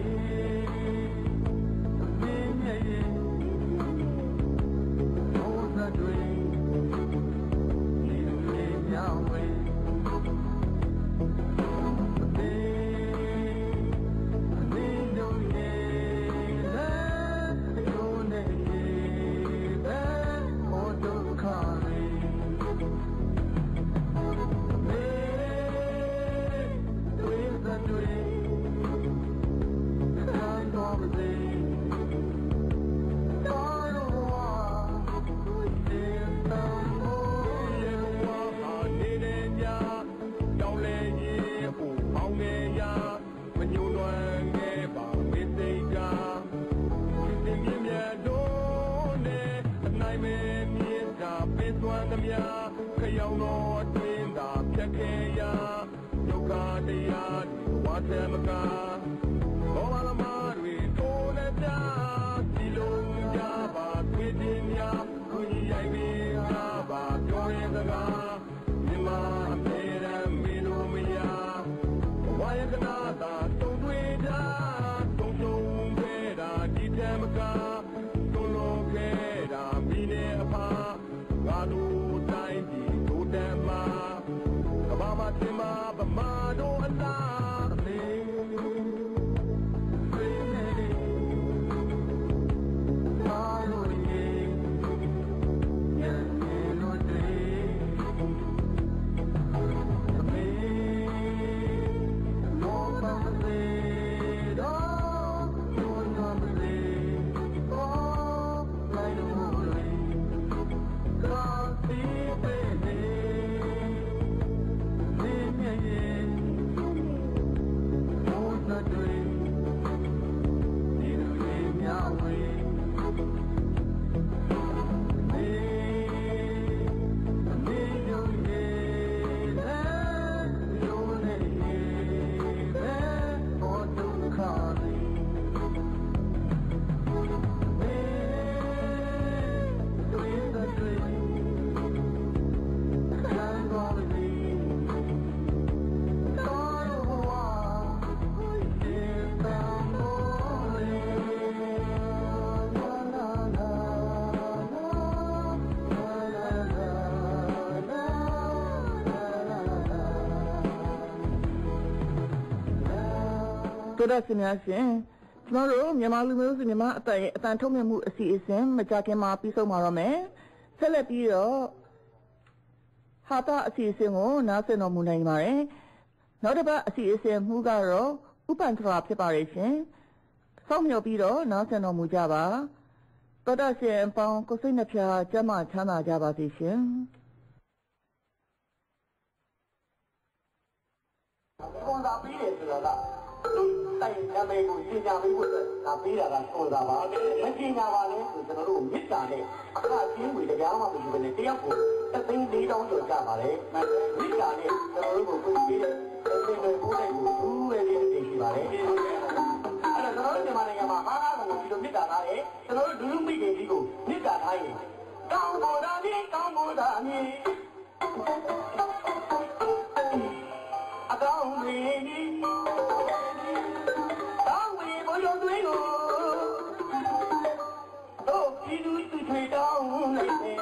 Speaker 3: ခရောင်တော်တွင်သာဖြတ်ခဲ့ရာဒုက္ခတရားတွေဝါထမကဘောမသမားတွေထိုးလက်ကြစီလုံးကြပါခွေးတင်များကိုကြီးရိုက်ပြီးကြပါပြောရဲစကားမြမအမေရမေလိုမရဘဝရကနာသာတုံးတွေ့ကြတုံးတုံးခဲ့တာဒီတမကသွန်လုံးခဲ့တာမိနေအဖာငါတို့တိုင်းပြည်တို့တမ်းမှာကမ္ဘာမှာတင်မှာဗမာတို့အလားအမေဆွေးနေမာလို့ရဲ့ညနေလို့တွေအမေမောပါစေတော့ညွန်ပါစေဘောလိုက်လို့တွေကားစီးပေးနေနေမြရဲ့ဘုရားတွေဒီလိုလေးများဝေးနေနေတို့ရဲ့လဲရိုးနေပဲဘောဒုက္ခတွေနေတွေတွေ
Speaker 1: တို့ရစင်များရှင်ကျွန်တော်တို့မြန်မာလူမျိုးစုမြန်မာအတန်ရဲ့အတန်ထုတ်မြတ်မှုအစီအစဉ်မကြခင်မှာပြီးဆုံးပါတော့မယ်ဆက်လက်ပြီးတော့ဟာတာအစီအစဉ်ကိုနားဆင်တော်မူနိုင်ပါတယ်နောက်တစ်ပတ်အစီအစဉ်မှုကတော့ဥပ္ပန္တရာဖြစ်ပါရဲ့ရှင်စောင့်မျှော်ပြီးတော့နားဆင်တော်မူကြပါတော်တော်ရှင်အပေါင်းကိုစိတ်နှဖျားကျမ်းမာချမ်းသာကြပါစေရှင်
Speaker 6: ကွန်စာပြီးတယ်ဆိုတော့ကတိုင်နာမည်ကိုရှင်းပြပေးဖို့အတွက်ဒါပေးတာကကွန်စာပါမရှင်းကြပါနဲ့ဆိုကျွန်တော်တို့မေတ္တာနဲ့အခါချင်းဝင်တရားမှမရှိဘဲနဲ့တယောက်ကိုတသိန်းလေးတောင်းကျော်ကြပါတယ်မေတ္တာနဲ့ကျွန်တော်တို့ကိုကိုပြီးတဲ့ဒီလိုပို့တဲ့ကိုသူ့ရဲ့လေးတွေရှိပါတယ်အဲ့တော့ကျွန်တော်တို့မြန်မာနိုင်ငံမှာအားအားကိုဒီလိုမေတ္တာထားတယ်ကျွန်တော်တို့ဒုလူမိခင်ကြီးကိုမေတ္တာထားရင်ကောင်းပေါ်တာမြေကောင်းပေါ်တာမြေအကောင်းတွေကြီးတောင်းဝေဘုရားတွေကိုတို့ဒီလူသူတွေတောင်းနေတယ်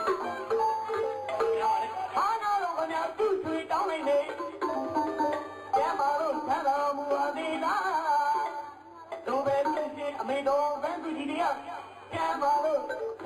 Speaker 6: ဟာနာတော့ခင်ဗျာသူတွေတောင်းနေတယ်ကျမတို့ဆန္ဒမူအသေးလားတို့ပဲဖြစ်ဖြစ်အမေတော်ဗန်းသူကြီးတွေကကျမတို့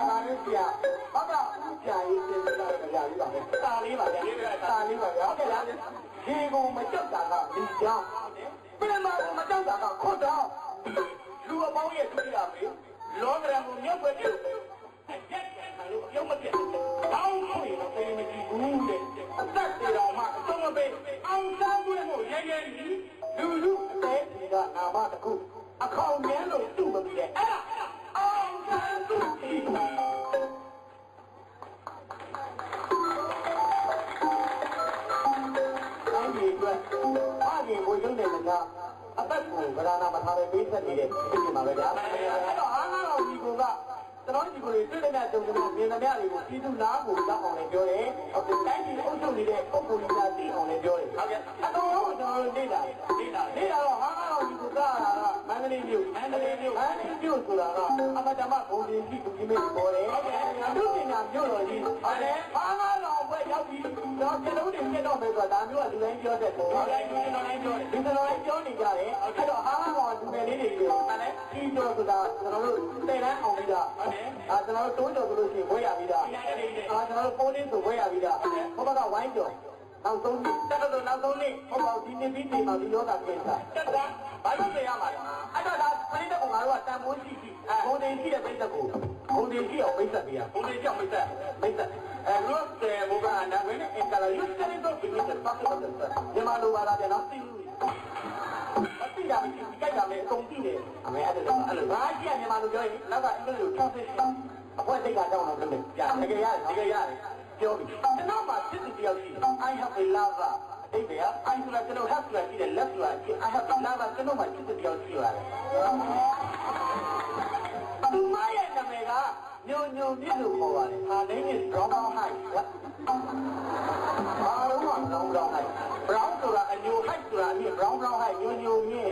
Speaker 6: ဒါလေးပြဟုတ်ကဲ့ကြာရေးတင်ပြတာကြာလေးပါပဲတာလေးပါဗျာတာလေးပါဗျာဟုတ်ကဲ့လားဒီကိုမကြောက်တာကဒီကြောင့်ပြင်မာကိုမကြောက်တာကခွတ်တော့လူအပေါင်းရဲ့ဒုတိယပဲလောကရန်ကိုမြုပ်ပဲပြုတ်အကျက်ခံလို့အပြုံးမပြတ်တောင်းလို့ရတော့ပြင်မကြည့်ဘူးတဲ့အသက်တွေတော်မှအဆုံးမပေးအောင်စမ်းွဲဖို့ရဲရဲကြီးလူလူအသေးဒီကနာမတစ်ခုအခေါင်မြဲလို့သူ့မပြီးတဲ့အဲ့ဒါအောင်စမ်းသူ့ကြီးတိုင်းပြည်အတွက်ဘာကြီးကိုရုံးတယ်ကအသက်ကိုဗราနာမထားပဲပေးဆက်နေတဲ့ဒီမှာပဲဗျာအဲ့တော့အားငါတော်ဒီကောင်ကကျွန်တော်ဒီကိုလေးတွေ့တဲ့တုံးတုံးမြင်သမျှတွေကိုပြည်သူနားကိုတောက်အောင်လည်းပြောတယ်ဟုတ်တယ်တိုင်းပြည်အုပ်ချုပ်နေတဲ့ပုံပုံကြီးသားသိအောင်လည်းပြောတယ်ဟုတ်ကဲ့အတော်လုံးကျွန်တော်တို့နေလာနေလာနေလာတော့ဟာငါတော်ဒီကိုကလာတာမန္တလေးမြို့မန္တလေးမြို့မန္တလေးမြို့ဆိုတာကအမတမဘုံကြီးကြီးကိုကြီးမေးပေါ်တယ်ဟုတ်ကဲ့အမှုပညာမြို့တော်ကြီးဟုတ်တယ်ဟာငါတော်ဘက်ရောက်ပြီးတော့ကျွန်တော်တို့ပြတော့မယ်ဆိုတာဒါမျိုးကလူတိုင်းပြောတဲ့ပုံဟုတ်တယ်ကျွန်တော်တိုင်းပြောတယ်ဒီကျွန်တော်တိုင်းပြောနေကြတယ်အဲ့တော့ဟာငါတော်လူငယ်လေးတွေပြောဟုတ်တယ်ကြီးကျော်ဆိုတာကျွန်တော်တို့တည်တန်းအောင်ပြီးတာဟုတ်တယ်အာကျွန်တော်တို့တိုးကြော်လို့ရှိရင်ဝဲရပြီးတာအာကျွန်တော်တို့ပိုးလေးဆိုဝဲရပြီးတာဘုဘကဝိုင်းကြော်နောက်ဆုံးတက်တော့နောက်ဆုံးနေ့ဘုဘောဒီနေ့ပြီးနေမှာဒီလောကကိစ္စတက်တာဘာလို့ပြရမှာလဲအဲ့တော့ဒါပြိတ္တကငါတို့ကတန်ဖိုးရှိရှိဘုံတင်ရှိတဲ့ပြိတ္တကိုဘုံတင်ရှိအောင်ပြိတ္တပြရဘုံတင်ကြောင့်ပြိတ္တပြိတ္တအဲလို့တဲ့ဘုကအနာဝင်အင်္ဂလာရွတ်တဲ့တော့ဒီနေ့ပတ်သက်တယ်ဒီမှာလိုပါလားပြန်တော့သိဘူးမသိတာမရှိကြိုက်တာလည်းအကုန်သိတယ်အမေအဲ့ဒါလည်းအဲ့လိုဘာကြည့်ရမြန်မာလိုပြောရင်နောက်ကအင်္ဂလိပ်လို translation အခွင့်အရေးကတော့တော့လုပ်တယ်ပြတကယ်ရတယ်တကယ်ရတယ်ပြောပြီကျွန်တော်မှစစ်စစ်တယောက်ရှိတယ် I have a lover အတိတ်က I ဆိုတာကျွန်တော် have ဆိုတာရှိတယ် left ဆိုတာရှိ I have a lover ကျွန်တော်မှစစ်စစ်တယောက်ရှိရတယ်သူမရဲ့နာမည်ကညုံညုံမြင့်လို့ခေါ်ပါတယ်ဟာ name is brown brown high ဘာလို့မှ brown brown high brown ဆိုတာအညို high ဆိုတာအမြင့် brown brown high ညုံညုံမြင့်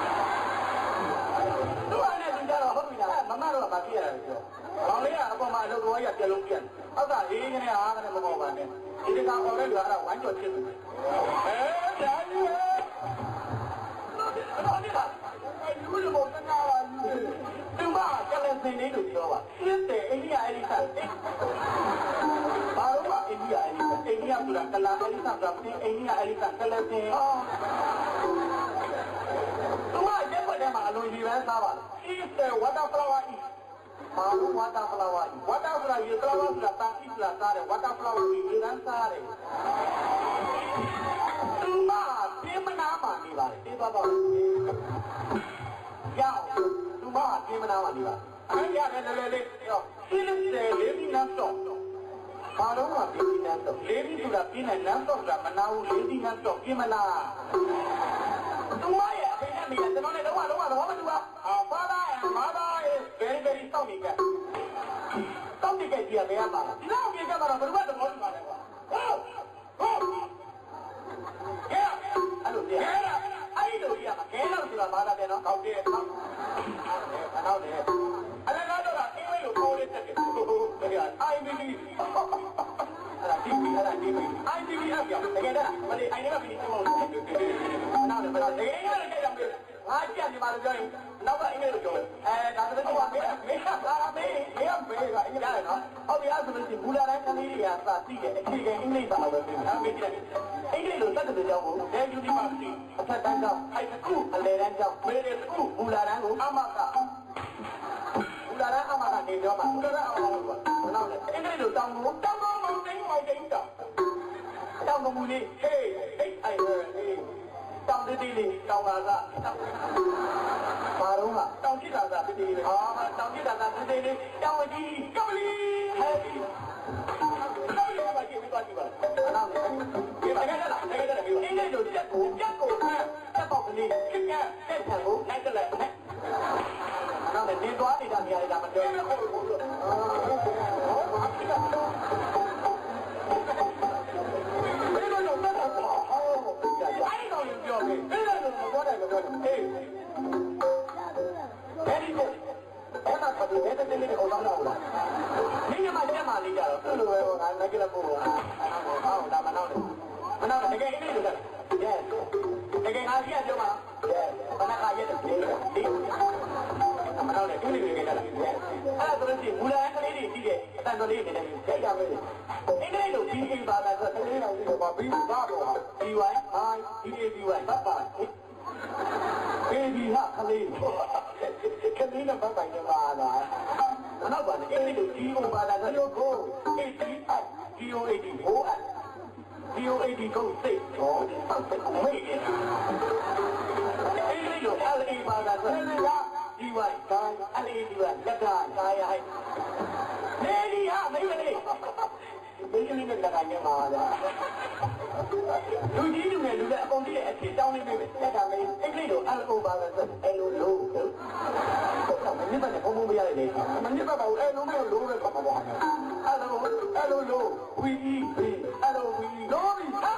Speaker 6: သူကလည်းဒီတော့ဟုတ်ပြီလားမမတော့ဗာပြရတာပြောဘောင်လေးကအပေါ်မှာအလုပ်တော်ရပြလုံးပြန်ဟုတ်ကအေးကနေအားကနေမပေါ်ပါနဲ့ဒီကကောင်အော်ရဲလူကတော့ဝိုင်းကြော်ဖြစ်တယ်အဲဒါကြီးဟဲ့တော့ဒီကအဲ့လူလူဘောတနာပါလူသူမကလည်းစင်နေလို့ပြောပါစစ်တယ်အိန္ဒိယအဲ့ဒီဆက်ဘာလို့ပါအိန္ဒိယအဲ့ဒီဆက်အိန္ဒိယဆိုတာကလာအဲ့ဒီဆက်ကအိန္ဒိယအဲ့ဒီဆက်ကလည်းစင်ဟောသူမရက်ွက်ထဲမှာအလွန်ကြီးပန်းစားပါလား is the water flower is ဘာလို့ water flower is water flower ရေ flower ဆိုတာတာကိစ္စစားတယ် water flower ကိုရေတန်းစားတယ်သူမပြင်းမနာပါနေပါလေဒီပါပါရောက်သူမပြင်းမနာပါနေပါအဲ့ရတဲ့လေလေရောစိတ်နဲ့လေးပြီးနောက်တော့ဘာလို့ကပြင်းနေတော့လေးပြီးဆိုတာပြင်းနေနောက်တော့ကမနာဘူးလေးပြီးနောက်တော့ပြင်းမလားသူမရဲ့အဖေနဲ့မိကျွန်တော်လည်းတော့တော့တော့မတူပါအာဘာသာဘာသာရဲ့ very very စောင့်နေကြစောင့်နေကြကြည့်ရမယ်ပါလားဒီလောက်ပြေကြမှာတော့ဘယ်လိုမှသဘောတူပါလဲကွာဟုတ်ဟုတ်ကဲအဲ့လိုပြအဲ့လိုပြကဲလို့ဆိုတာဘာသာပြန်တော့ကောက်တယ်နော်ဟုတ်တယ်အဲ့ဒါကတော့အင်္ဂလိပ်လိုပြောနေတယ်ဟုတ်ဟုတ်ကဲ I B D အဲ့ဒါ D B အဲ့ဒါ D B I B D အပြောတကယ်တော့မလေး I never be ဟုတ်နော်လည်းမလားတကယ်ရတယ်ကြည့်ရမယ်ငါကြည့်နေပါလို့ပြောရင်နောက်ကအင်္ဂလိပ်လိုပြောတယ်အဲဒါဆိုတော့မေးမေးတာလာမေးမေးရမေးကအင်္ဂလိပ်ရတယ်နော်ဟုတ်ပြီအဲ့ဆိုလို့ရှိရင်ဘူလာတိုင်းကလေးတွေကစာသိတယ်အခြေခံအင်္ဂလိပ်စာပဲပြောတယ်မေးကြည့်အင်္ဂလိပ်လိုတတ်တဲ့ကြောင့်ကို Then University အထက်တန်းကျောင်းအဲ့တခုအလယ်တန်းကျောင်းမေးတယ်တခုဘူလာတိုင်းကိုအမကဘူလာတိုင်းအမကနေပြောမှာဘူလာတိုင်းအမလို့ပြောနောက်လည်းအင်္ဂလိပ်လိုတောင်းလို့တောင်းတော့မောင်တိုင်းမောင်တိုင်းတောင်းတောင်းကမူလေး Hey hey I heard hey တောင်းတည်းလေးတောင်းလာကဘာတော့ကတောင်းကြည့်တာကတည်းလေးအာတောင်းကြည့်တာကတည်းလေးတောင်းကြီးကပလီဟဲ့ကပလီဘာကြည့်ပြီးသွားကြည့်ပါနောက်လည်းဒီမှာကြည့်လားတကယ်တည်းအင်းလေးတို့ချက်ကိုချက်ကိုချက်ပေါက်ကလေးချစ်ကချက်ဆန်ကိုလိုက်တယ်လေနောက်လည်းဒီသွားနေတာနေရာတွေဒါမပြောဘူးဟုတ်ဟုတ်အာဟောဘာဖြစ်လဲအဲ့တော့ပြောပြီအဲ့ဒါတော့ပြောတယ်ပြောတယ်ဟေးအဲ့ဒီကိုအဲ့ဒါကဒီတဲ့တဲ့လေးကိုတော့တော့လားဒီညမှာကျက်မှလေးကြတော့သူ့လိုပဲဟောငါလည်းကြည့်လို့ပို့ပါဟောဒါမနောက်တယ်မနောက်တယ်တကယ်အင်းလေးလို့လား yes တကယ်ငါကြီးကပြောမှာ yes ဘယ်နှခါရက်တယ်ဒီဒီမနောက်ထောင်းတယ်တွေ့နေကြတာအဲ့ဒါဆိုလို့ရှိရင်မူလကလေးတွေရှိတယ်အတန်တော်လေးနေတယ်စိတ်ရမယ်အင်္ဂလိပ်လိုဘီအေဘာသာဆိုတလေးတော်ပြီးတော့ဘီဘာတော့ B Y I B A B Y ပတ်ပါဘေဘီဟာကလေးကလေးနဲ့ပတ်ပါနေပါလားနောက်ပါအင်္ဂလိပ်လို G O ဘာသာဆိုကို A T I G O A D O N G O A D ကိုစိတ်ဟောမေးနေတာအင်္ဂလိပ်လို L A ဘာသာဆိုD Y ကိုင်း L A D Y လက်ကားကာယဟိုက်နေဒီဟာမေးမလေးဘယ်လိုလဲလက်ကားညမှာလားလူကြီးလူငယ်လူလည်းအကုန်ကြီးရဲ့အဖြစ်တောင်းနေပြီတက်တာမေးအင်္ဂလိပ်လို L O ဘာသာဆို L O လို့ဟုတ်မနစ်ပါနဲ့ဘုံဘုံပြရတယ်လေမနစ်ပါဘူး L O လို့လို့ပဲပတ်ပါပါL O L O လို့ V E B L O V E လို့ပြီဟာ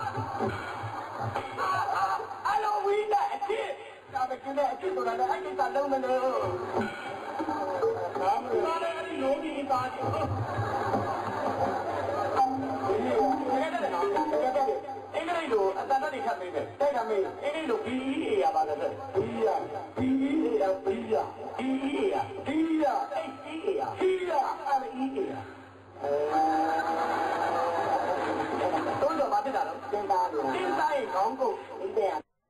Speaker 6: L O V E တဲ့အဖြစ်ဒါပဲကျတဲ့အဖြစ်ဆိုတာလည်းအဲ့ဒီကလုံးမလို့ဒါမှမဟုတ်အဲ့ဒီလုံးကြီးပါချင်အင်္ဂလိပ်လိုအတန်တတိခတ်နေတယ်တိုက်တာမေးအင်္ဂလိပ်လို B E A ရပါလားဘီယာ B E A ရဘီယာ B E A ရဘီယာ H E A ရဘီယာ R E A ရအဲတော့ဘာဖြစ်တာလဲတင်သားလို့တင်သားရဲ့ခေါင်းကိုဒီတဲ့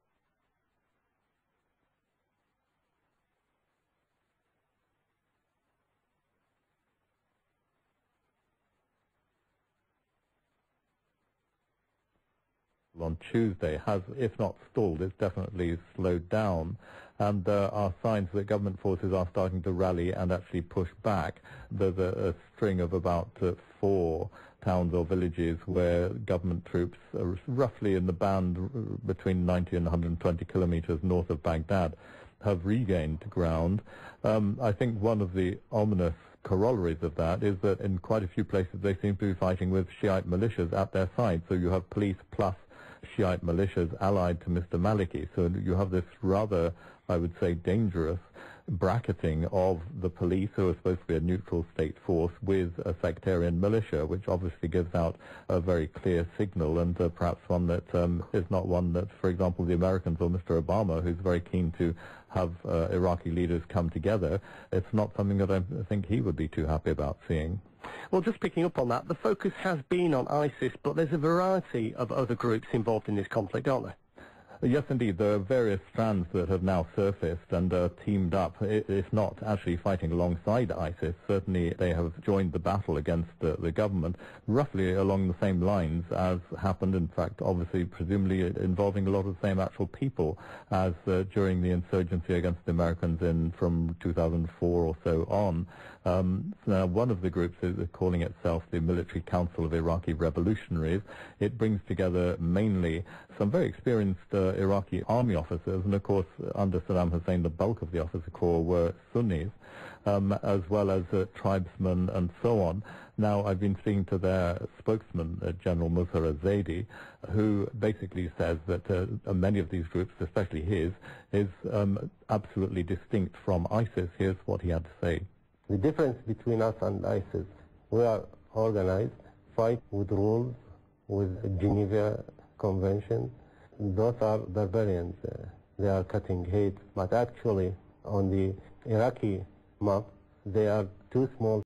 Speaker 7: on Tuesday has, if not stalled, it's definitely slowed down. And there are signs that government forces are starting to rally and actually push back. There's a, a string of about uh, four towns or villages where government troops are roughly in the band between ninety and one hundred twenty kilometers north of Baghdad have regained ground. Um, I think one of the ominous corollaries of that is that in quite a few places they seem to be fighting with Shiite militias at their side. So you have police plus Shiite militias allied to Mister Maliki. So you have this rather, I would say, dangerous bracketing of the police, who are supposed to be a neutral state force, with a sectarian militia, which obviously gives out a very clear signal, and uh, perhaps one that um, is not one that, for example, the Americans or Mister Obama, who's very keen to have uh, Iraqi leaders come together, it's not something that I think he would be too happy about seeing.
Speaker 8: Well, just picking up on that, the focus has been on ISIS, but there's a variety of other groups involved in this conflict, aren't there?
Speaker 7: Yes, indeed. There are various strands that have now surfaced and are teamed up, if not actually fighting alongside ISIS. Certainly they have joined the battle against the, the government, roughly along the same lines as happened, in fact, obviously, presumably involving a lot of the same actual people as uh, during the insurgency against the Americans in from two thousand four or so on. Um, now, one of the groups is calling itself the Military Council of Iraqi Revolutionaries. It brings together mainly some very experienced uh, Iraqi army officers, and of course, under Saddam Hussein, the bulk of the officer corps were Sunnis, um, as well as uh, tribesmen and so on. Now, I've been speaking to their spokesman, uh, General Musa Zaidi, who basically says that uh, many of these groups, especially his, is um, absolutely distinct from ISIS. Here's what he had to say.
Speaker 9: The difference between us and ISIS, we are organized, fight with rules, with Geneva Convention. Those are barbarians. Uh, they are cutting hate. But actually, on the Iraqi map, they are too small